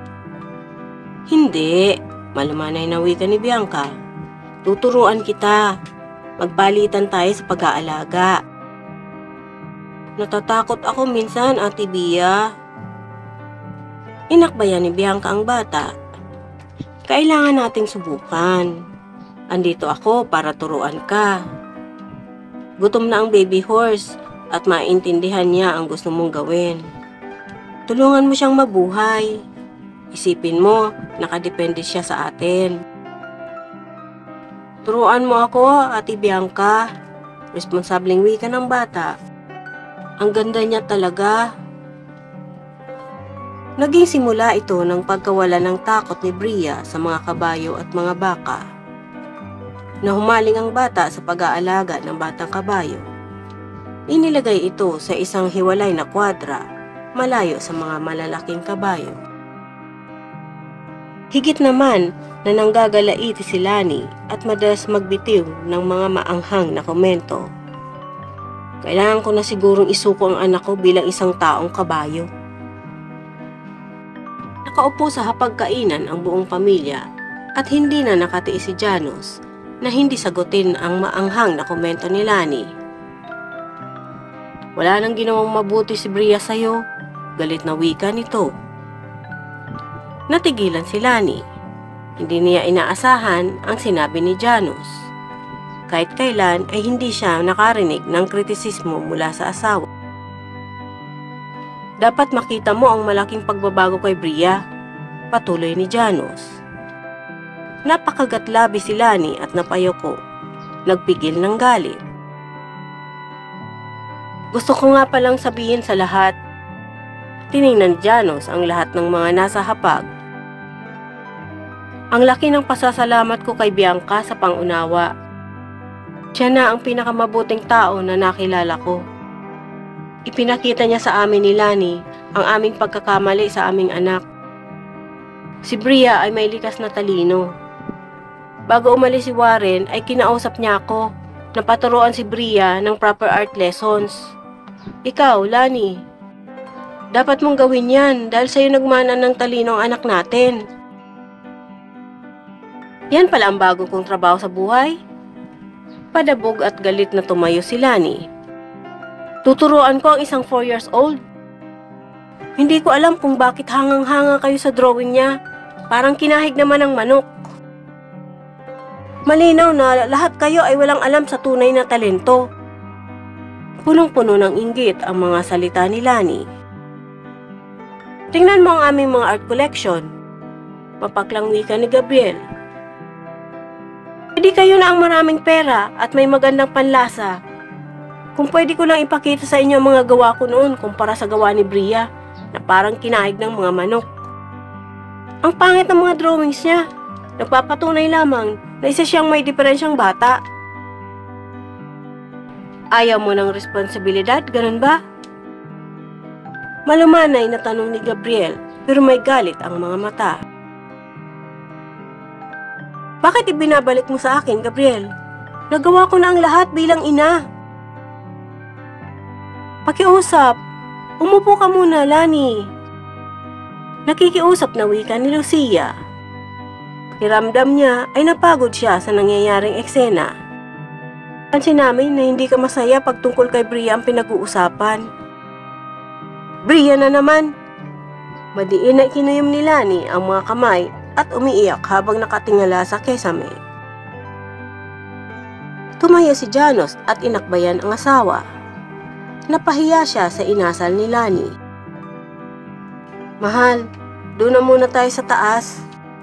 Hindi, malumanay na wika ni Bianca. Tuturuan kita. Magpalitan tayo sa pag-aalaga. Natatakot ako minsan, Ate Bia. Inakbayan ni Bianca ang bata. Kailangan nating subukan. Andito ako para turuan ka. Gutom na ang baby horse at maintindihan niya ang gusto mong gawin. Tulungan mo siyang mabuhay. Isipin mo, nakadepende siya sa atin. Turuan mo ako, Ate Bianca. Responsableng wika ng bata. Ang ganda niya talaga. Naging simula ito ng pagkawala ng takot ni Bria sa mga kabayo at mga baka. Nahumaling ang bata sa pag-aalaga ng batang kabayo. Inilagay ito sa isang hiwalay na kwadra, malayo sa mga malalaking kabayo. Higit naman na nanggagalaiti si Lani at madalas magbitiw ng mga maanghang na komento. Kailangan ko na sigurong isuko ang anak ko bilang isang taong kabayo. Nakaupo sa hapagkainan ang buong pamilya at hindi na nakatiis si Janos na hindi sagutin ang maanghang na komento ni Lani. Wala nang ginawang mabuti si Bria sa'yo, galit na wika nito. Natigilan si Lani. Hindi niya inaasahan ang sinabi ni Janos. Kahit kailan ay hindi siya nakarinig ng kritisismo mula sa asawa. Dapat makita mo ang malaking pagbabago kay Bria, patuloy ni Janos. Napakagatlabi si Lani at napayoko. Nagpigil ng galit. Gusto ko nga palang sabihin sa lahat. Tiningnan ni Janos ang lahat ng mga nasa hapag. Ang laki ng pasasalamat ko kay Bianca sa pangunawa. Siya na ang pinakamabuting tao na nakilala ko. Ipinakita niya sa amin ni Lani ang aming pagkakamali sa aming anak. Si Bria ay may likas na talino. Bago umalis si Warren ay kinausap niya ako na paturuan si Bria ng proper art lessons. Ikaw, Lani, dapat mong gawin yan dahil sa'yo nagmana ng talino ang anak natin. Yan pala ang bago kong trabaho sa buhay. Padabog at galit na tumayo si Lani. Tuturuan ko ang isang 4 years old. Hindi ko alam kung bakit hangang-hanga kayo sa drawing niya. Parang kinahig naman ng manok. Malinaw na lahat kayo ay walang alam sa tunay na talento. Punong-puno ng inggit ang mga salita ni Lani. Tingnan mo ang aming mga art collection. Mapaklang wika ni Gabriel. Hindi kayo na ang maraming pera at may magandang panlasa. Kung pwede ko lang ipakita sa inyo ang mga gawa ko noon kumpara sa gawa ni Bria na parang kinahig ng mga manok. Ang pangit ng mga drawings niya. Nagpapatunay lamang na isa siyang may diferensyang bata. Ayaw mo ng responsibilidad, ganun ba? Malumanay na tanong ni Gabriel pero may galit ang mga mata. Bakit ibinabalik mo sa akin, Gabriel? Nagawa ko na ang lahat bilang ina. Pakiusap. Umupo ka muna, Lani. Nakikiusap na wika ni Lucia. Pakiramdam niya ay napagod siya sa nangyayaring eksena. Pansin namin na hindi ka masaya pag tungkol kay Bria ang pinag-uusapan. Bria na naman! Madiin na kinuyom ni Lani ang mga kamay at umiiyak habang nakatingala sa kesame. Tumaya si Janos at inakbayan ang asawa. Napahiya siya sa inasal ni Lani. Mahal, doon na muna tayo sa taas.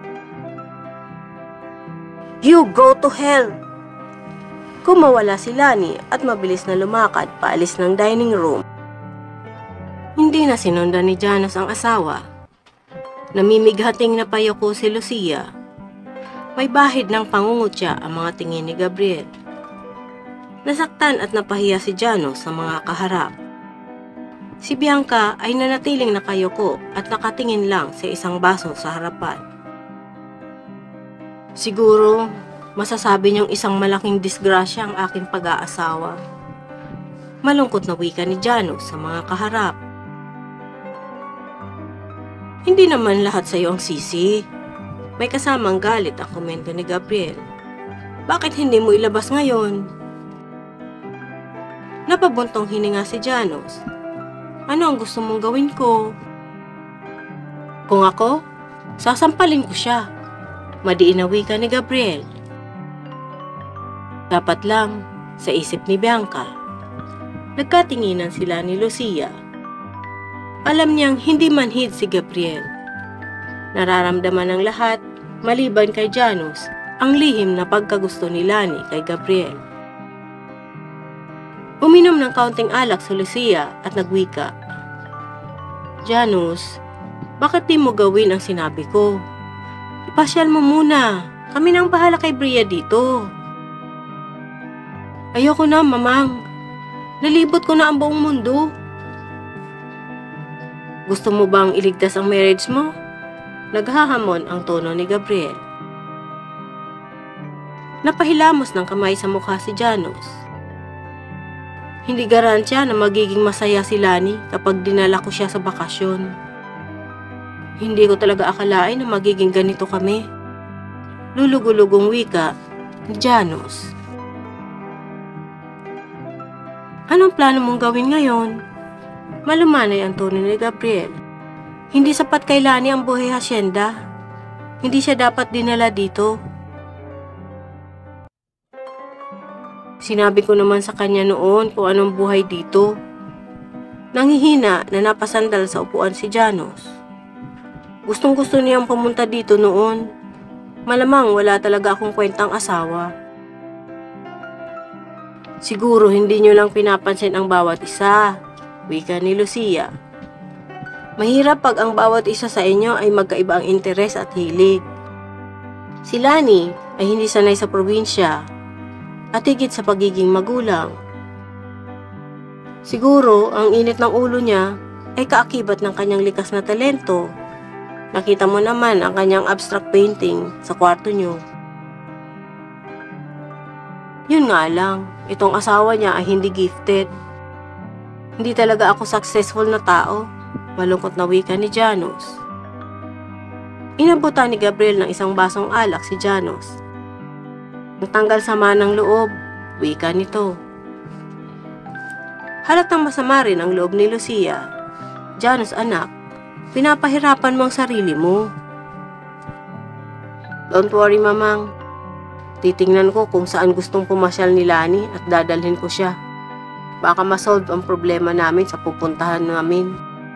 You go to hell! Kumawala si Lani at mabilis na lumakad paalis ng dining room. Hindi na sinundan ni Janos ang asawa. Namimighating na payoko si Lucia. May bahid ng pangungutya ang mga tingin ni Gabriel. Nasaktan at napahiya si Janos sa mga kaharap. Si Bianca ay nanatiling nakayoko at nakatingin lang sa isang baso sa harapan. Siguro, masasabi niyang isang malaking disgrasya ang aking pag-aasawa. Malungkot na wika ni Janos sa mga kaharap. Hindi naman lahat sa iyo ang sisi. May kasamang galit ang komento ni Gabriel. Bakit hindi mo ilabas ngayon? Napabuntong hininga si Janos. Ano ang gusto mong gawin ko? Kung ako, sasampalin ko siya. Madiin na wika ni Gabriel. Dapat lang, sa isip ni Bianca. Nagkatinginan sila ni Lucia. Alam niyang hindi manhid si Gabriel. Nararamdaman ng lahat, maliban kay Janos, ang lihim na pagkagusto ni Lani kay Gabriel. Uminom ng kaunting alak si Lucia at nagwika. Janos, bakit di mo gawin ang sinabi ko? Ipasyal mo muna. Kami nang bahala kay Bria dito. Ayoko na, mamang. Nalibot ko na ang buong mundo. Gusto mo bang iligtas ang marriage mo? Naghahamon ang tono ni Gabriel. Napahilamos ng kamay sa mukha si Janos. Hindi garantiya na magiging masaya si Lani kapag dinala ko siya sa bakasyon. Hindi ko talaga akalain na magiging ganito kami. Lulugulugong wika ni Janos. Anong plano mong gawin ngayon? Malumanay ang tono ni Gabriel. Hindi sapat kay Lani ang buhay hasyenda. Hindi siya dapat dinala dito. Sinabi ko naman sa kanya noon kung anong buhay dito. Nanghihina na napasandal sa upuan si Janos. Gustong-gusto niyang pumunta dito noon. Malamang wala talaga akong kwentang asawa. Siguro hindi niyo lang pinapansin ang bawat isa, wika ni Lucia. Mahirap pag ang bawat isa sa inyo ay magkaiba ang interes at hilig. Si Lani ay hindi sanay sa probinsya at higit sa pagiging magulang. Siguro ang init ng ulo niya ay kaakibat ng kanyang likas na talento. Nakita mo naman ang kanyang abstract painting sa kwarto niyo. Yun nga lang, itong asawa niya ay hindi gifted. Hindi talaga ako successful na tao, malungkot na wika ni Janos. Inabutan ni Gabriel ng isang basong alak si Janos. Tanggal sama ng loob, wika nito. Halatang masama rin ang loob ni Lucia. Janos anak, pinapahirapan mo ang sarili mo. Don't worry mamang. Titingnan ko kung saan gustong pumasyal ni Lani at dadalhin ko siya. Baka masolve ang problema namin sa pupuntahan namin.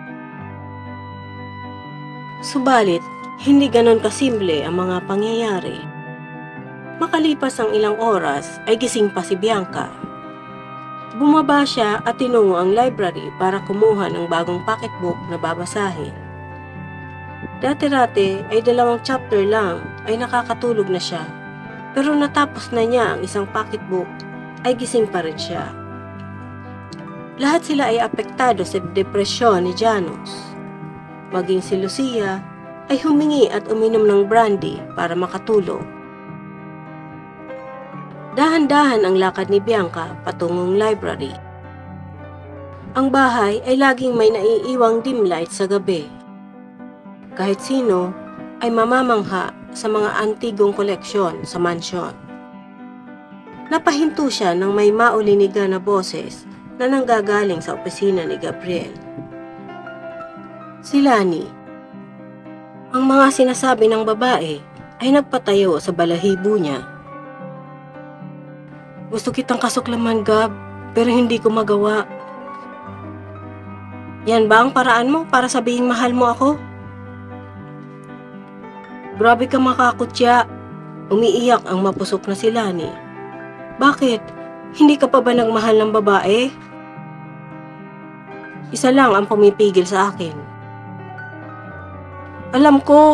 Subalit, hindi ganon kasimple ang mga pangyayari. Makalipas ang ilang oras ay gising pa si Bianca. Bumaba siya at tinungo ang library para kumuha ng bagong pocketbook na babasahin. Dati-dati ay 2 chapter lang ay nakakatulog na siya. Pero natapos na niya ang isang pocketbook ay gising pa rin siya. Lahat sila ay apektado sa depresyon ni Janos. Maging si Lucia ay humingi at uminom ng brandy para makatulog. Dahan-dahan ang lakad ni Bianca patungong library. Ang bahay ay laging may naiiwang dim light sa gabi. Kahit sino ay mamamangha sa mga antigong koleksyon sa mansyon. Napahinto siya nang may maulinigan na boses na nanggagaling sa opisina ni Gabriel. Si Lani. Ang mga sinasabi ng babae ay nagpatayo sa balahibo niya. Gusto kitang kasuklaman, Gab, pero hindi ko magawa. Yan ba ang paraan mo para sabihing mahal mo ako? Grabe ka makakutya. Umiiyak ang mapusok na si Lani. Bakit? Hindi ka pa ba nagmahal ng babae? Isa lang ang pumipigil sa akin. Alam ko.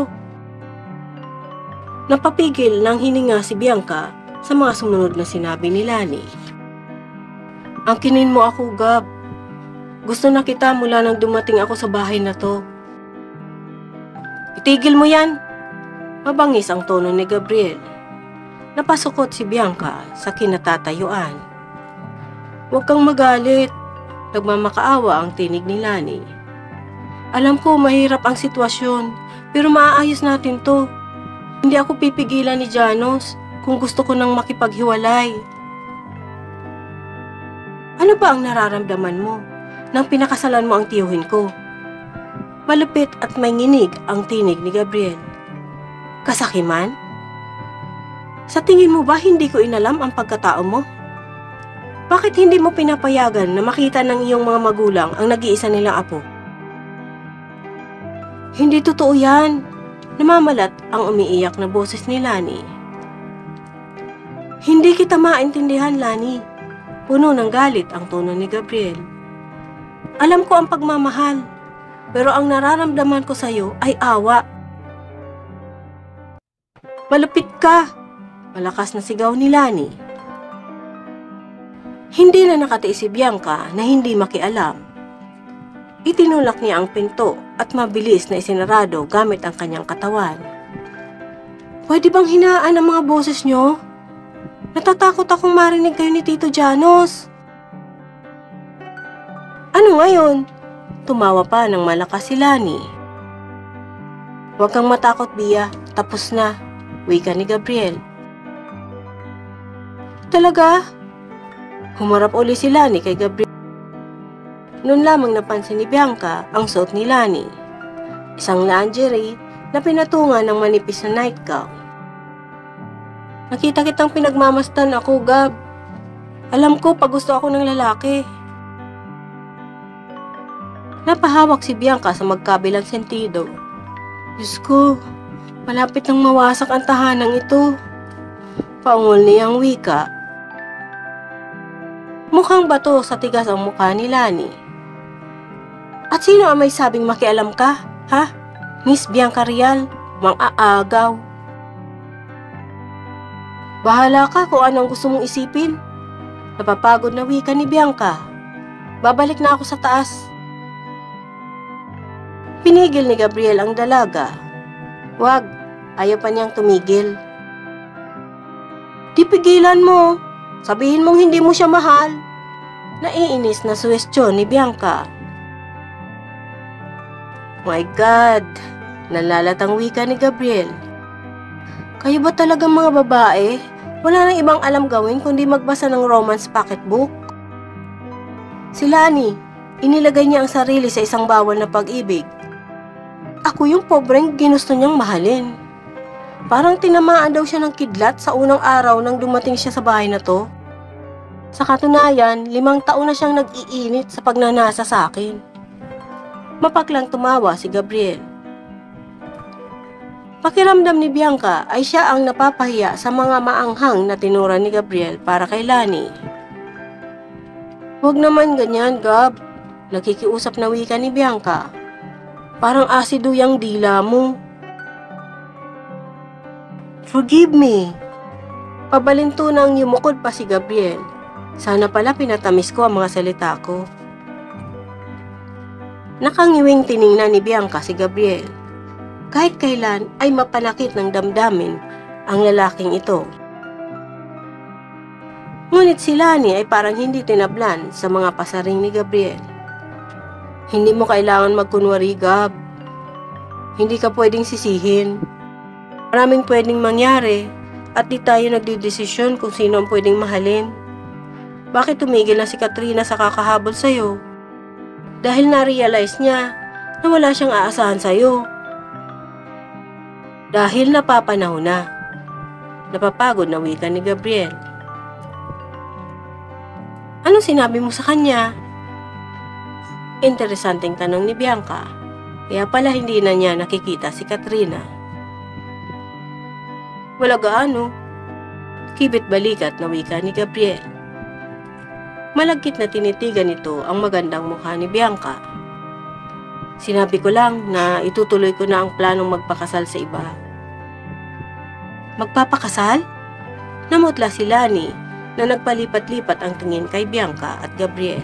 Napapigil ng hininga si Bianca sa mga sumunod na sinabi ni Lani. Angkinin mo ako, Gab. Gusto na kita mula nang dumating ako sa bahay na to. Itigil mo yan. Mabangis ang tono ni Gabriel. Napasukot si Bianca sa kinatatayuan. Huwag kang magalit. Nagmamakaawa ang tinig ni Lani. Alam ko mahirap ang sitwasyon, pero maaayos natin to. Hindi ako pipigilan ni Janos kung gusto ko nang makipaghiwalay. Ano ba ang nararamdaman mo nang pinakasalan mo ang tiyuhin ko? Malupit at may nginig ang tinig ni Gabriel. Kasakiman? Sa tingin mo ba hindi ko inalam ang pagkatao mo? Bakit hindi mo pinapayagan na makita ng iyong mga magulang ang nag-iisa nilang apo? Hindi totoo yan. Namamalat ang umiiyak na boses ni Lani. Hindi kita maintindihan, Lani. Puno ng galit ang tono ni Gabriel. Alam ko ang pagmamahal, pero ang nararamdaman ko sa iyo ay awa. Malupit ka! Malakas na sigaw ni Lani. Hindi na nakatiis si Bianca na hindi makialam. Itinulak niya ang pinto at mabilis na isinarado gamit ang kanyang katawan. Pwede bang hinaan ang mga boses nyo? Natatakot akong marinig kayo ni Tito Janos. Ano ngayon? Tumawa pa ng malakas si Lani. Huwag kang matakot, Bia. Tapos na. Wika ni Gabriel. Talaga? Humarap uli si Lani kay Gabriel. Noon lamang napansin ni Bianca ang suot ni Lani. Isang lingerie na pinatungan ng manipis na nightgown. Nakita kitang pinagmamastan ako, Gab. Alam ko pag gusto ako ng lalaki. Napahawak si Bianca sa magkabilang sentido. Diyos ko, malapit nang mawasak ang tahanang ito. Paungol niyang wika. Mukhang bato sa tigas ang mukha ni Lani. At sino ang may sabing makialam ka, ha? Miss Bianca Rial, mang-aagaw. Bahala ka kung anong gusto mong isipin. Napapagod na wika ni Bianca. Babalik na ako sa taas. Pinigil ni Gabriel ang dalaga. Wag, ayaw pa niyang tumigil. Di pigilan mo. Sabihin mong hindi mo siya mahal. Naiinis na suwestyon ni Bianca. My God, nalalatang wika ni Gabriel. Kayo ba talagang mga babae? Wala nang ibang alam gawin kundi magbasa ng romance pocketbook? Si Lani, inilagay niya ang sarili sa isang bawal na pag-ibig. Ako yung pobreng ginusto niyang mahalin. Parang tinamaan daw siya ng kidlat sa unang araw nang dumating siya sa bahay na to. Sa katunayan, 5 taon na siyang nag-iinit sa pagnanasa sa akin. Mapaklang tumawa si Gabriel. Pakiramdam ni Bianca ay siya ang napapahiya sa mga maanghang na tinura ni Gabriel para kay Lani. Huwag naman ganyan, Gab. Nakikiusap na wika ni Bianca. Parang asido yung dila mo. Forgive me. Pabalintunang yumukod pa si Gabriel. Sana pala pinatamis ko ang mga salita ko. Nakangiwing tiningnan ni Bianca si Gabriel. Kahit kailan ay mapanakit ng damdamin ang lalaking ito. Ngunit si Lani ay parang hindi tinablan sa mga pasaring ni Gabriel. Hindi mo kailangan magkunwari, Gab. Hindi ka pwedeng sisihin. Maraming pwedeng mangyari at di tayo nagdidesisyon kung sino ang pwedeng mahalin. Bakit tumigil na si Katrina sa kakahabol sa'yo? Dahil na-realize niya na wala siyang aasahan sa'yo. Dahil napapanahon na. Napapagod na wika ni Gabriel. Ano sinabi mo sa kanya? Interesanting tanong ni Bianca. Kaya pala hindi na niya nakikita si Katrina. Wala gaano. Kibit balikat na wika ni Gabriel. Malagkit na tinitigan nito ang magandang mukha ni Bianca. Sinabi ko lang na itutuloy ko na ang planong magpakasal sa iba. Magpapakasal? Namutla si Lani na nagpalipat-lipat ang tingin kay Bianca at Gabriel.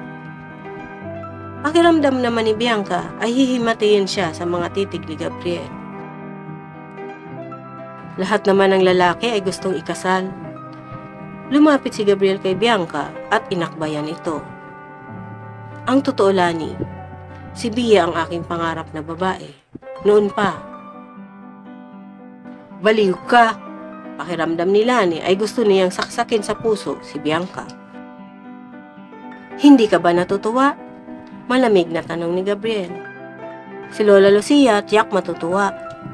Pakiramdam naman ni Bianca ay hihimatiin siya sa mga titig ni Gabriel. Lahat naman ng lalaki ay gustong ikasal. Lumapit si Gabriel kay Bianca at inakbayan ito. Ang totoo, Lani, si Bia ang aking pangarap na babae. Noon pa. Baliw ka! Pakiramdam ni Lani ay gusto niyang saksakin sa puso si Bianca. Hindi ka ba natutuwa? Malamig na tanong ni Gabriel. Si Lola Lucia tiyak matutuwa.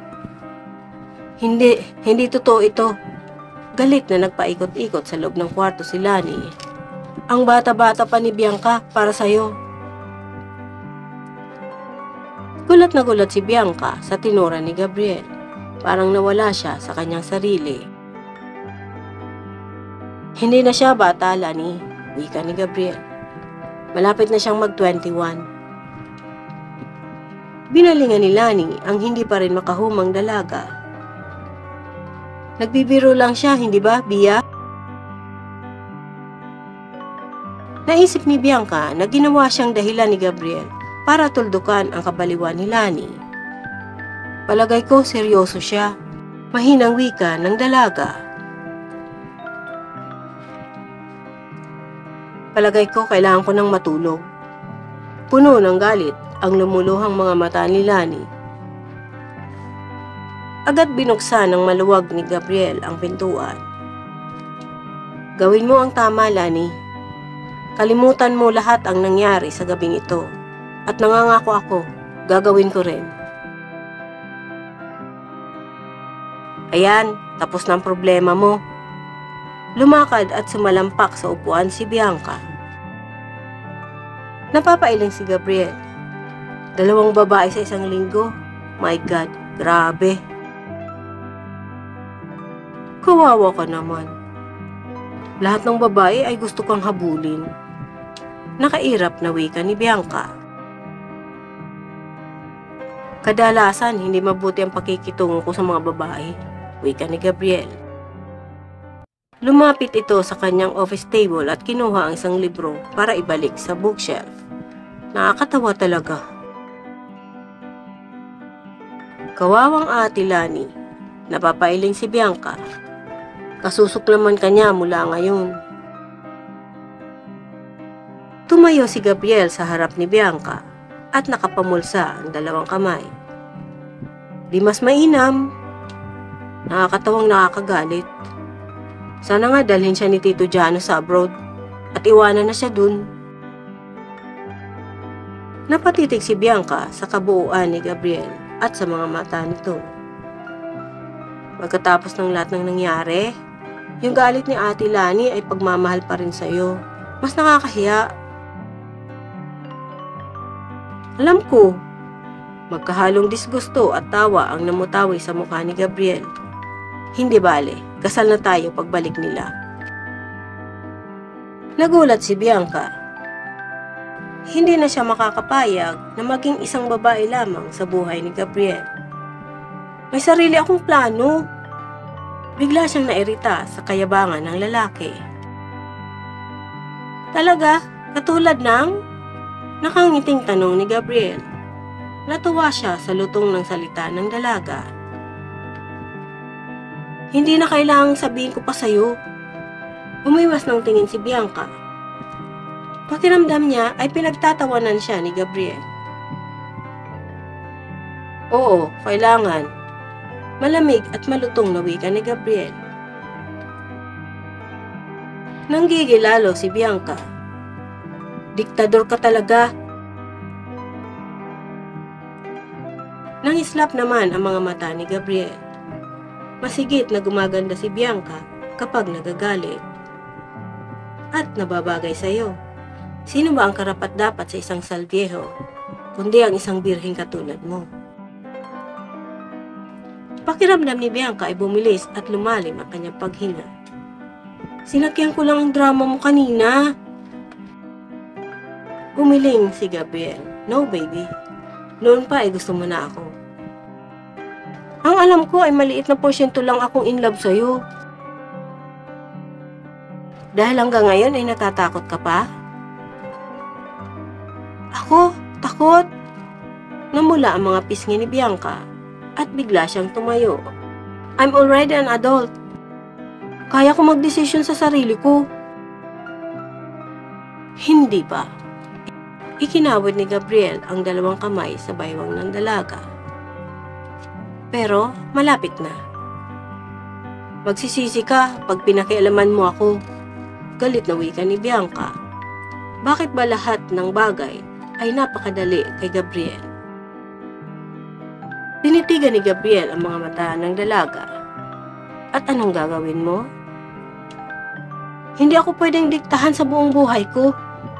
Hindi totoo ito. Galit na nagpaikot-ikot sa loob ng kwarto si Lani. Ang bata-bata pa ni Bianca para sa'yo. Gulat na gulat si Bianca sa tinura ni Gabriel. Parang nawala siya sa kanyang sarili. Hindi na siya bata, Lani, wika ni Gabriel. Malapit na siyang mag-21. Binalingan ni Lani ang hindi pa rin makahumang dalaga. Nagbibiro lang siya, hindi ba, Bia? Naisip ni Bianca na ginawa siyang dahilan ni Gabriel para tuldukan ang kabaliwan ni Lani. Palagay ko seryoso siya. Mahinang wika ng dalaga. Palagay ko kailangan ko ng matulog. Puno ng galit ang lumuluhang mga mata ni Lani. Agad binuksan ng maluwag ni Gabriel ang pintuan. Gawin mo ang tama, Lani. Kalimutan mo lahat ang nangyari sa gabing ito. At nangangako ako, gagawin ko rin. Ayan, tapos na ang problema mo. Lumakad at sumalampak sa upuan si Bianca. Napapailing si Gabriel. 2 babae sa isang linggo. My God, grabe. Kawawa ka naman. Lahat ng babae ay gusto kang habulin. Nakairap na wika ni Bianca. Kadalasan, hindi mabuti ang pakikitungo ko sa mga babae, wika ni Gabriel. Lumapit ito sa kanyang office table at kinuha ang isang libro para ibalik sa bookshelf. Nakakatawa talaga. Kawawang Ate Lani, napapailing si Bianca. Kasusuklaman kanya mula ngayon. Tumayo si Gabriel sa harap ni Bianca at nakapamulsa ang 2 kamay. Di mas mainam. Nakakatawang nakakagalit. Sana nga dalhin siya ni Tito Jano sa abroad at iwanan na siya dun. Napatitig si Bianca sa kabuuan ni Gabriel at sa mga mata nito. Pagkatapos ng lahat ng nangyari, yung galit ni Ate Lani ay pagmamahal pa rin sa'yo. Mas nakakahiya. Alam ko, magkahalong disgusto at tawa ang namutawi sa mukha ni Gabriel. Hindi bale, kasal na tayo pagbalik nila. Nagulat si Bianca. Hindi na siya makakapayag na maging isang babae lamang sa buhay ni Gabriel. May sarili akong plano. Bigla siyang nairita sa kayabangan ng lalaki. Talaga, katulad ng... Nakangiting tanong ni Gabriel. Natuwa siya sa lutong ng salita ng dalaga. Hindi na kailangang sabihin ko pa sa'yo. Umiwas ng tingin si Bianca. Pakiramdam niya ay pinagtatawanan siya ni Gabriel. Oo, kailangan. Malamig at malutong na wika ni Gabriel. Nanggigilalo si Bianca. Diktador ka talaga. Nangislap naman ang mga mata ni Gabriel. Masigit na gumaganda si Bianca kapag nagagalit. At nababagay sa'yo. Sino ba ang karapat-dapat sa isang salviejo, kundi ang isang birheng katulad mo? Pakiramdam ni Bianca ay bumilis at lumalim ang kanyang paghinga. Sinakyan ko lang ang drama mo kanina. Umiling si Gabriel. No, baby. Noon pa ay gusto mo na ako. Ang alam ko ay maliit na porsyento lang akong in love sa'yo. Dahil hanggang ngayon ay natatakot ka pa? Ako? Takot? Namula ang mga pisngi ni Bianca at bigla siyang tumayo. I'm already an adult. Kaya ko magdesisyon sa sarili ko. Hindi ba? Ikinawid ni Gabriel ang 2 kamay sa baywang ng dalaga. Pero malapit na. Magsisisi ka pag pinakialaman mo ako. Galit na wika ni Bianca. Bakit ba lahat ng bagay ay napakadali kay Gabriel? Tinitigan ni Gabriel ang mga mata ng dalaga. At anong gagawin mo? Hindi ako pwedeng diktahan sa buong buhay ko.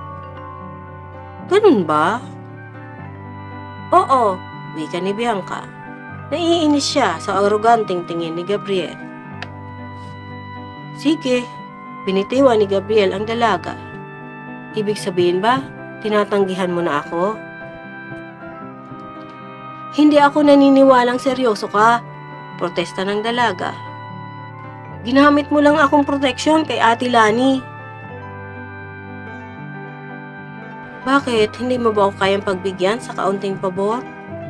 Ganun ba? Oo, wika ni Bianca. Naiinis siya sa arroganting tingin ni Gabriel. Sige, binitiwan ni Gabriel ang dalaga. Ibig sabihin ba, tinatanggihan mo na ako? Hindi ako naniniwalang seryoso ka, protesta ng dalaga. Ginamit mo lang akong proteksyon kay Ate Lani. Bakit? Hindi mo ba ako kayang pagbigyan sa kaunting pabor?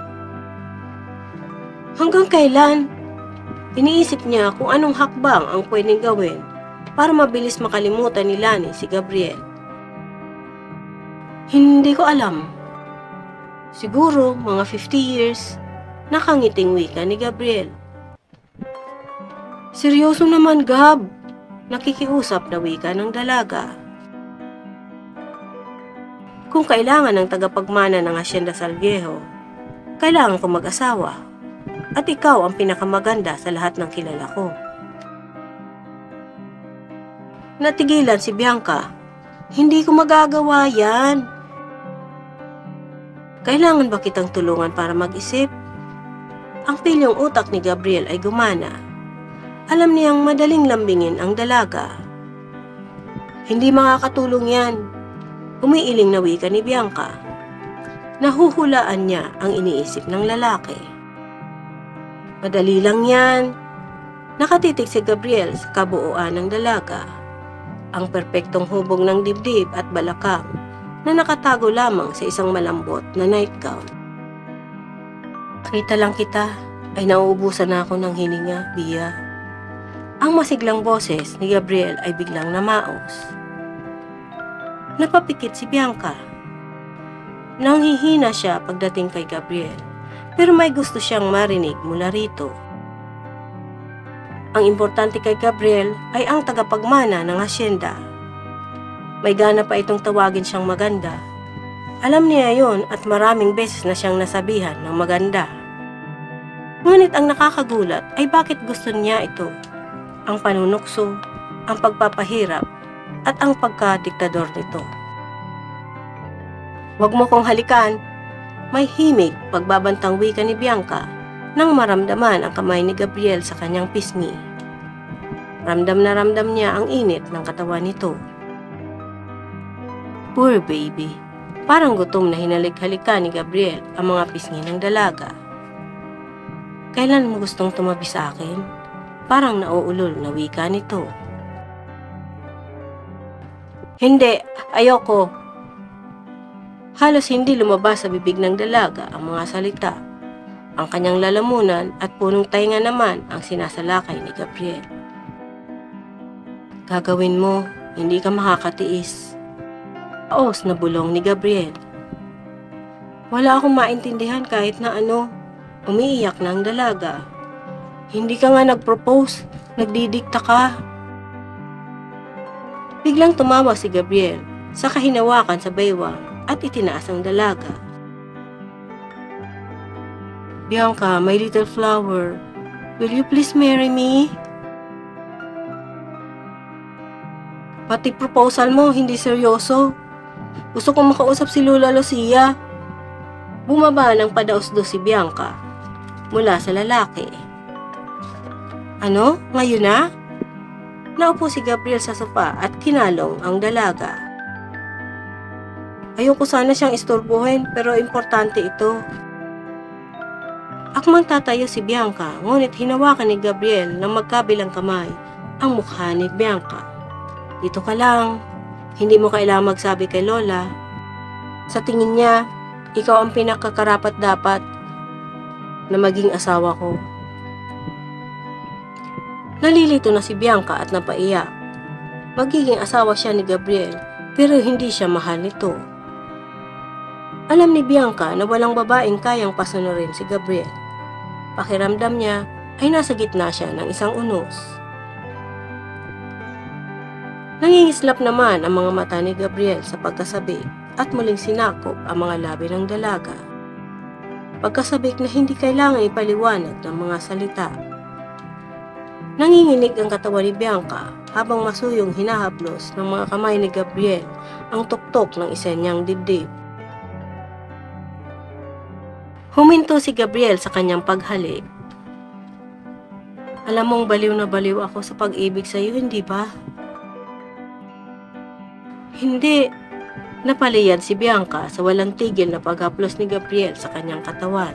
Hanggang kailan? Iniisip niya kung anong hakbang ang pwedeng gawin para mabilis makalimutan ni Lani si Gabriel. Hindi ko alam. Siguro mga 50 years, nakangiting wika ni Gabriel. Seryoso naman, Gab. Nakikiusap na wika ng dalaga. Kung kailangan ng tagapagmana ng Hacienda Salviejo, kailangan ko mag-asawa. At ikaw ang pinakamaganda sa lahat ng kilala ko. Natigilan si Bianca. Hindi ko magagawa yan. Kailangan ba kitang tulungan para mag-isip? Ang pilyong utak ni Gabriel ay gumana. Alam niyang madaling lambingin ang dalaga. Hindi makakatulong yan. Umiiling na wika ni Bianca. Nahuhulaan niya ang iniisip ng lalaki. Madali lang yan. Nakatitig si Gabriel sa kabuuan ng dalaga. Ang perpektong hubog ng dibdib at balakang na nakatago lamang sa isang malambot na nightgown. Kita lang kita ay nauubusan na ako ng hininga, Bia. Ang masiglang boses ni Gabriel ay biglang namaos. Napapikit si Bianca. Nanghihina siya pagdating kay Gabriel, pero may gusto siyang marinig mula rito. Ang importante kay Gabriel ay ang tagapagmana ng hasyenda. May gana pa itong tawagin siyang maganda. Alam niya yon at maraming beses na siyang nasabihan ng maganda. Ngunit ang nakakagulat ay bakit gusto niya ito. Ang panunukso, ang pagpapahirap, at ang pagkadiktador nito. Huwag mo kong halikan. May himig pagbabantang wika ni Bianca nang maramdaman ang kamay ni Gabriel sa kanyang pisngi. Ramdam na ramdam niya ang init ng katawan nito. Poor baby. Parang gutom na hinalik-halikan ni Gabriel ang mga pisngi ng dalaga. Kailan mo gustong tumabi sa akin? Parang nauulol na wika nito. Hindi, ayoko. Halos hindi lumabas sa bibig ng dalaga ang mga salita. Ang kanyang lalamunan at punong tainga naman ang sinasalakay ni Gabriel. Gagawin mo, hindi ka makakatiis. Paos na bulong ni Gabriel. Wala akong maintindihan kahit na ano. Umiiyak na ang dalaga. Hindi ka nga nag-propose, nagdidikta ka. Biglang tumawa si Gabriel sa kahinawakan sa baywang at itinaas ang dalaga. Bianca, my little flower, will you please marry me? Pati proposal mo, hindi seryoso. Gusto kong makausap si Lola Lucia. Bumaba ng padaos-dos si Bianca mula sa lalaki. Ano? Ngayon na? Naupo si Gabriel sa sofa at kinalong ang dalaga. Ayoko sana siyang istorbohin pero importante ito. Akmang tatayo si Bianca ngunit hinawakan ni Gabriel ng magkabilang kamay ang mukha ni Bianca. Dito ka lang. Hindi mo kailangang magsabi kay Lola. Sa tingin niya, ikaw ang pinakakarapat-dapat na maging asawa ko. Nalilito na si Bianca at napaiyak. Magiging asawa siya ni Gabriel pero hindi siya mahal nito. Alam ni Bianca na walang babaeng kayang pasunurin si Gabriel. Pakiramdam niya ay nasa gitna siya ng isang unos. Nangingislap naman ang mga mata ni Gabriel sa pagkasabik at muling sinakop ang mga labi ng dalaga. Pagkasabik na hindi kailangan ipaliwanag ng mga salita. Nanginginig ang katawan ni Bianca habang masuyong hinahaplos ng mga kamay ni Gabriel ang tuktok ng isa niyang dibdib. Huminto si Gabriel sa kanyang paghalik. Alam mong baliw na baliw ako sa pag-ibig sa iyo, hindi ba? Hindi. Napaliyad si Bianca sa walang tigil na paghaplos ni Gabriel sa kanyang katawan.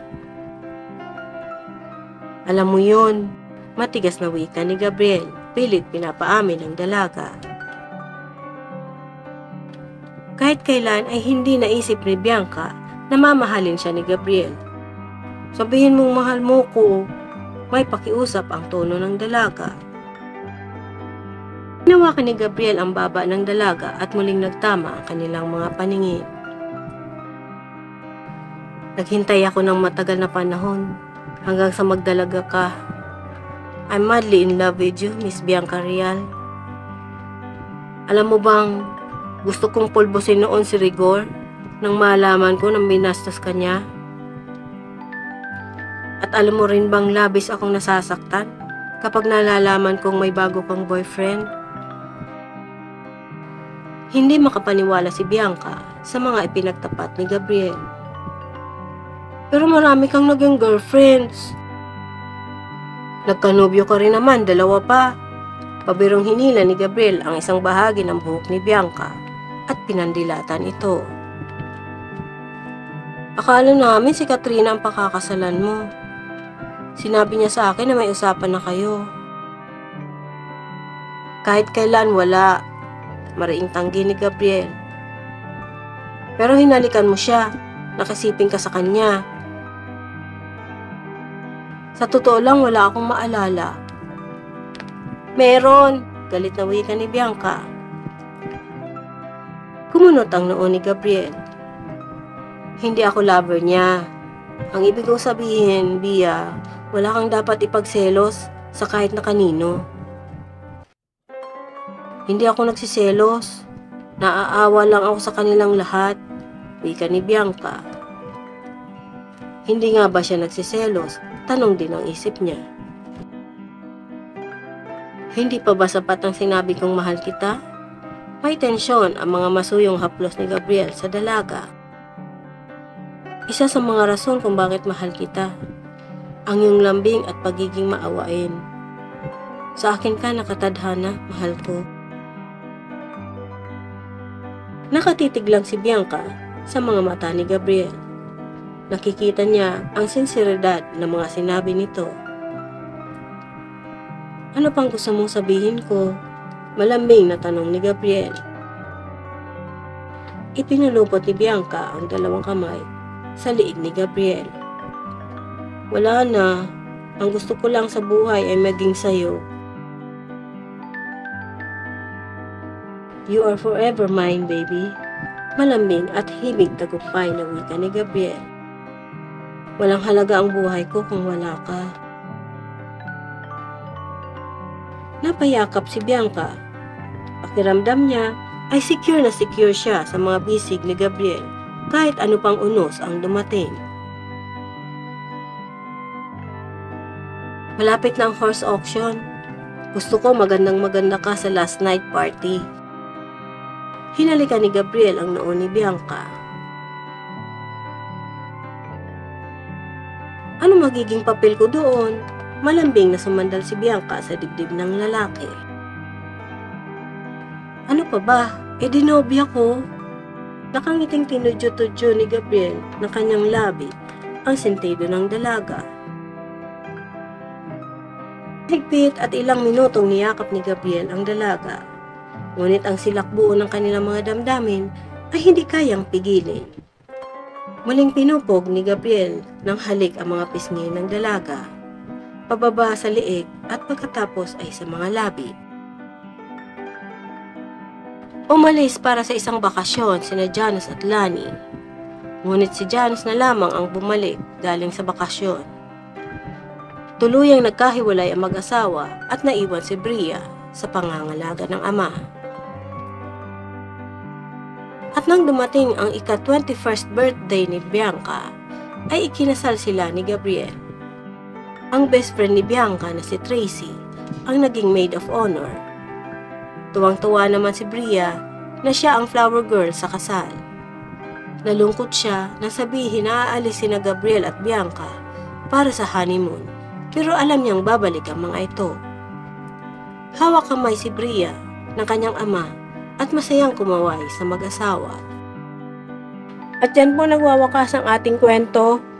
Alam mo yun, matigas na wika ni Gabriel, pilit pinapaamin ng dalaga. Kahit kailan ay hindi naisip ni Bianca na mamahalin siya ni Gabriel. Sabihin mong mahal mo ko, may pakiusap ang tono ng dalaga. Hinawakan ni Gabriel ang baba ng dalaga at muling nagtama ang kanilang mga paningin. Naghintay ako ng matagal na panahon hanggang sa magdalaga ka. I'm madly in love with you, Miss Bianca Rial. Alam mo bang gusto kong pulbusin noon si Rigor nang malaman ko nang binastos ka niya? At alam mo rin bang labis akong nasasaktan kapag nalalaman kong may bago kang boyfriend? Hindi makapaniwala si Bianca sa mga ipinagtapat ni Gabriel. Pero marami kang naging girlfriends. Nagkanobyo ka rin naman, 2 pa. Pabirong hinila ni Gabriel ang isang bahagi ng buhok ni Bianca at pinandilatan ito. Akala namin si Katrina ang pakakasalan mo. Sinabi niya sa akin na may usapan na kayo. Kahit kailan wala, mariing tanggi ni Gabriel. Pero hinalikan mo siya, nakasiping ka sa kanya. Sa totoo lang wala akong maalala. Meron, galit na wika ni Bianca. Kumunot ang noo ni Gabriel. Hindi ako lover niya. Ang ibig kong sabihin, Bia, wala kang dapat ipagselos sa kahit na kanino. Hindi ako nagsiselos. Naaawa lang ako sa kanilang lahat, wika ni Bianca. Hindi nga ba siya nagsiselos? Tanong din ang isip niya. Hindi pa ba sapat ang sinabi kong mahal kita? May tensyon ang mga masuyong haplos ni Gabriel sa dalaga. Isa sa mga rason kung bakit mahal kita, ang iyong lambing at pagiging maawain. Sa akin ka nakatadhana, mahal ko. Nakatitig lang si Bianca sa mga mata ni Gabriel. Nakikita niya ang sinseridad ng mga sinabi nito. Ano pang gusto mong sabihin ko? Malambing na tanong ni Gabriel. Ipinulupot ni Bianca ang 2 kamay sa liig ni Gabriel. Wala na. Ang gusto ko lang sa buhay ay maging sayo. You are forever mine, baby. Malambing at himig tagumpay na wika ni Gabriel. Walang halaga ang buhay ko kung wala ka. Napayakap si Bianca. Pakiramdam niya ay secure na secure siya sa mga bisig ni Gabriel kahit ano pang unos ang dumating. Malapit na ang horse auction. Gusto ko magandang-maganda ka sa last night party. Hinalikan ni Gabriel ang noo ni Bianca. Ano magiging papel ko doon? Malambing na sumandal si Bianca sa dibdib ng lalaki. Ano pa ba? Dinobya ko. Nakangiting tinudyo-tudyo ni Gabriel ng kanyang labi ang sentido ng dalaga. Higpit at ilang minutong niyakap ni Gabriel ang dalaga. Ngunit ang silakbuo ng kanilang mga damdamin ay hindi kayang pigilin. Muling pinupog ni Gabriel ng halik ang mga pisngi ng dalaga, pababa sa liig at pagkatapos ay sa mga labi. Umalis para sa isang bakasyon sina Janice at Lani. Ngunit si Janice na lamang ang bumalik galing sa bakasyon. Tuluyang nagkahiwalay ang mag-asawa at naiwan si Bria sa pangangalaga ng ama. At nang dumating ang ika-21st birthday ni Bianca, ay ikinasal sila ni Gabriel. Ang best friend ni Bianca na si Tracy ang naging maid of honor. Tuwang-tuwa naman si Bria na siya ang flower girl sa kasal. Nalungkot siya na sabihin na aalisin na Gabriel at Bianca para sa honeymoon, pero alam niyang babalik ang mga ito. Hawak kamay si Bria ng kanyang ama at masayang kumaway sa mag-asawa. At yan po nagwawakas ang ating kwento.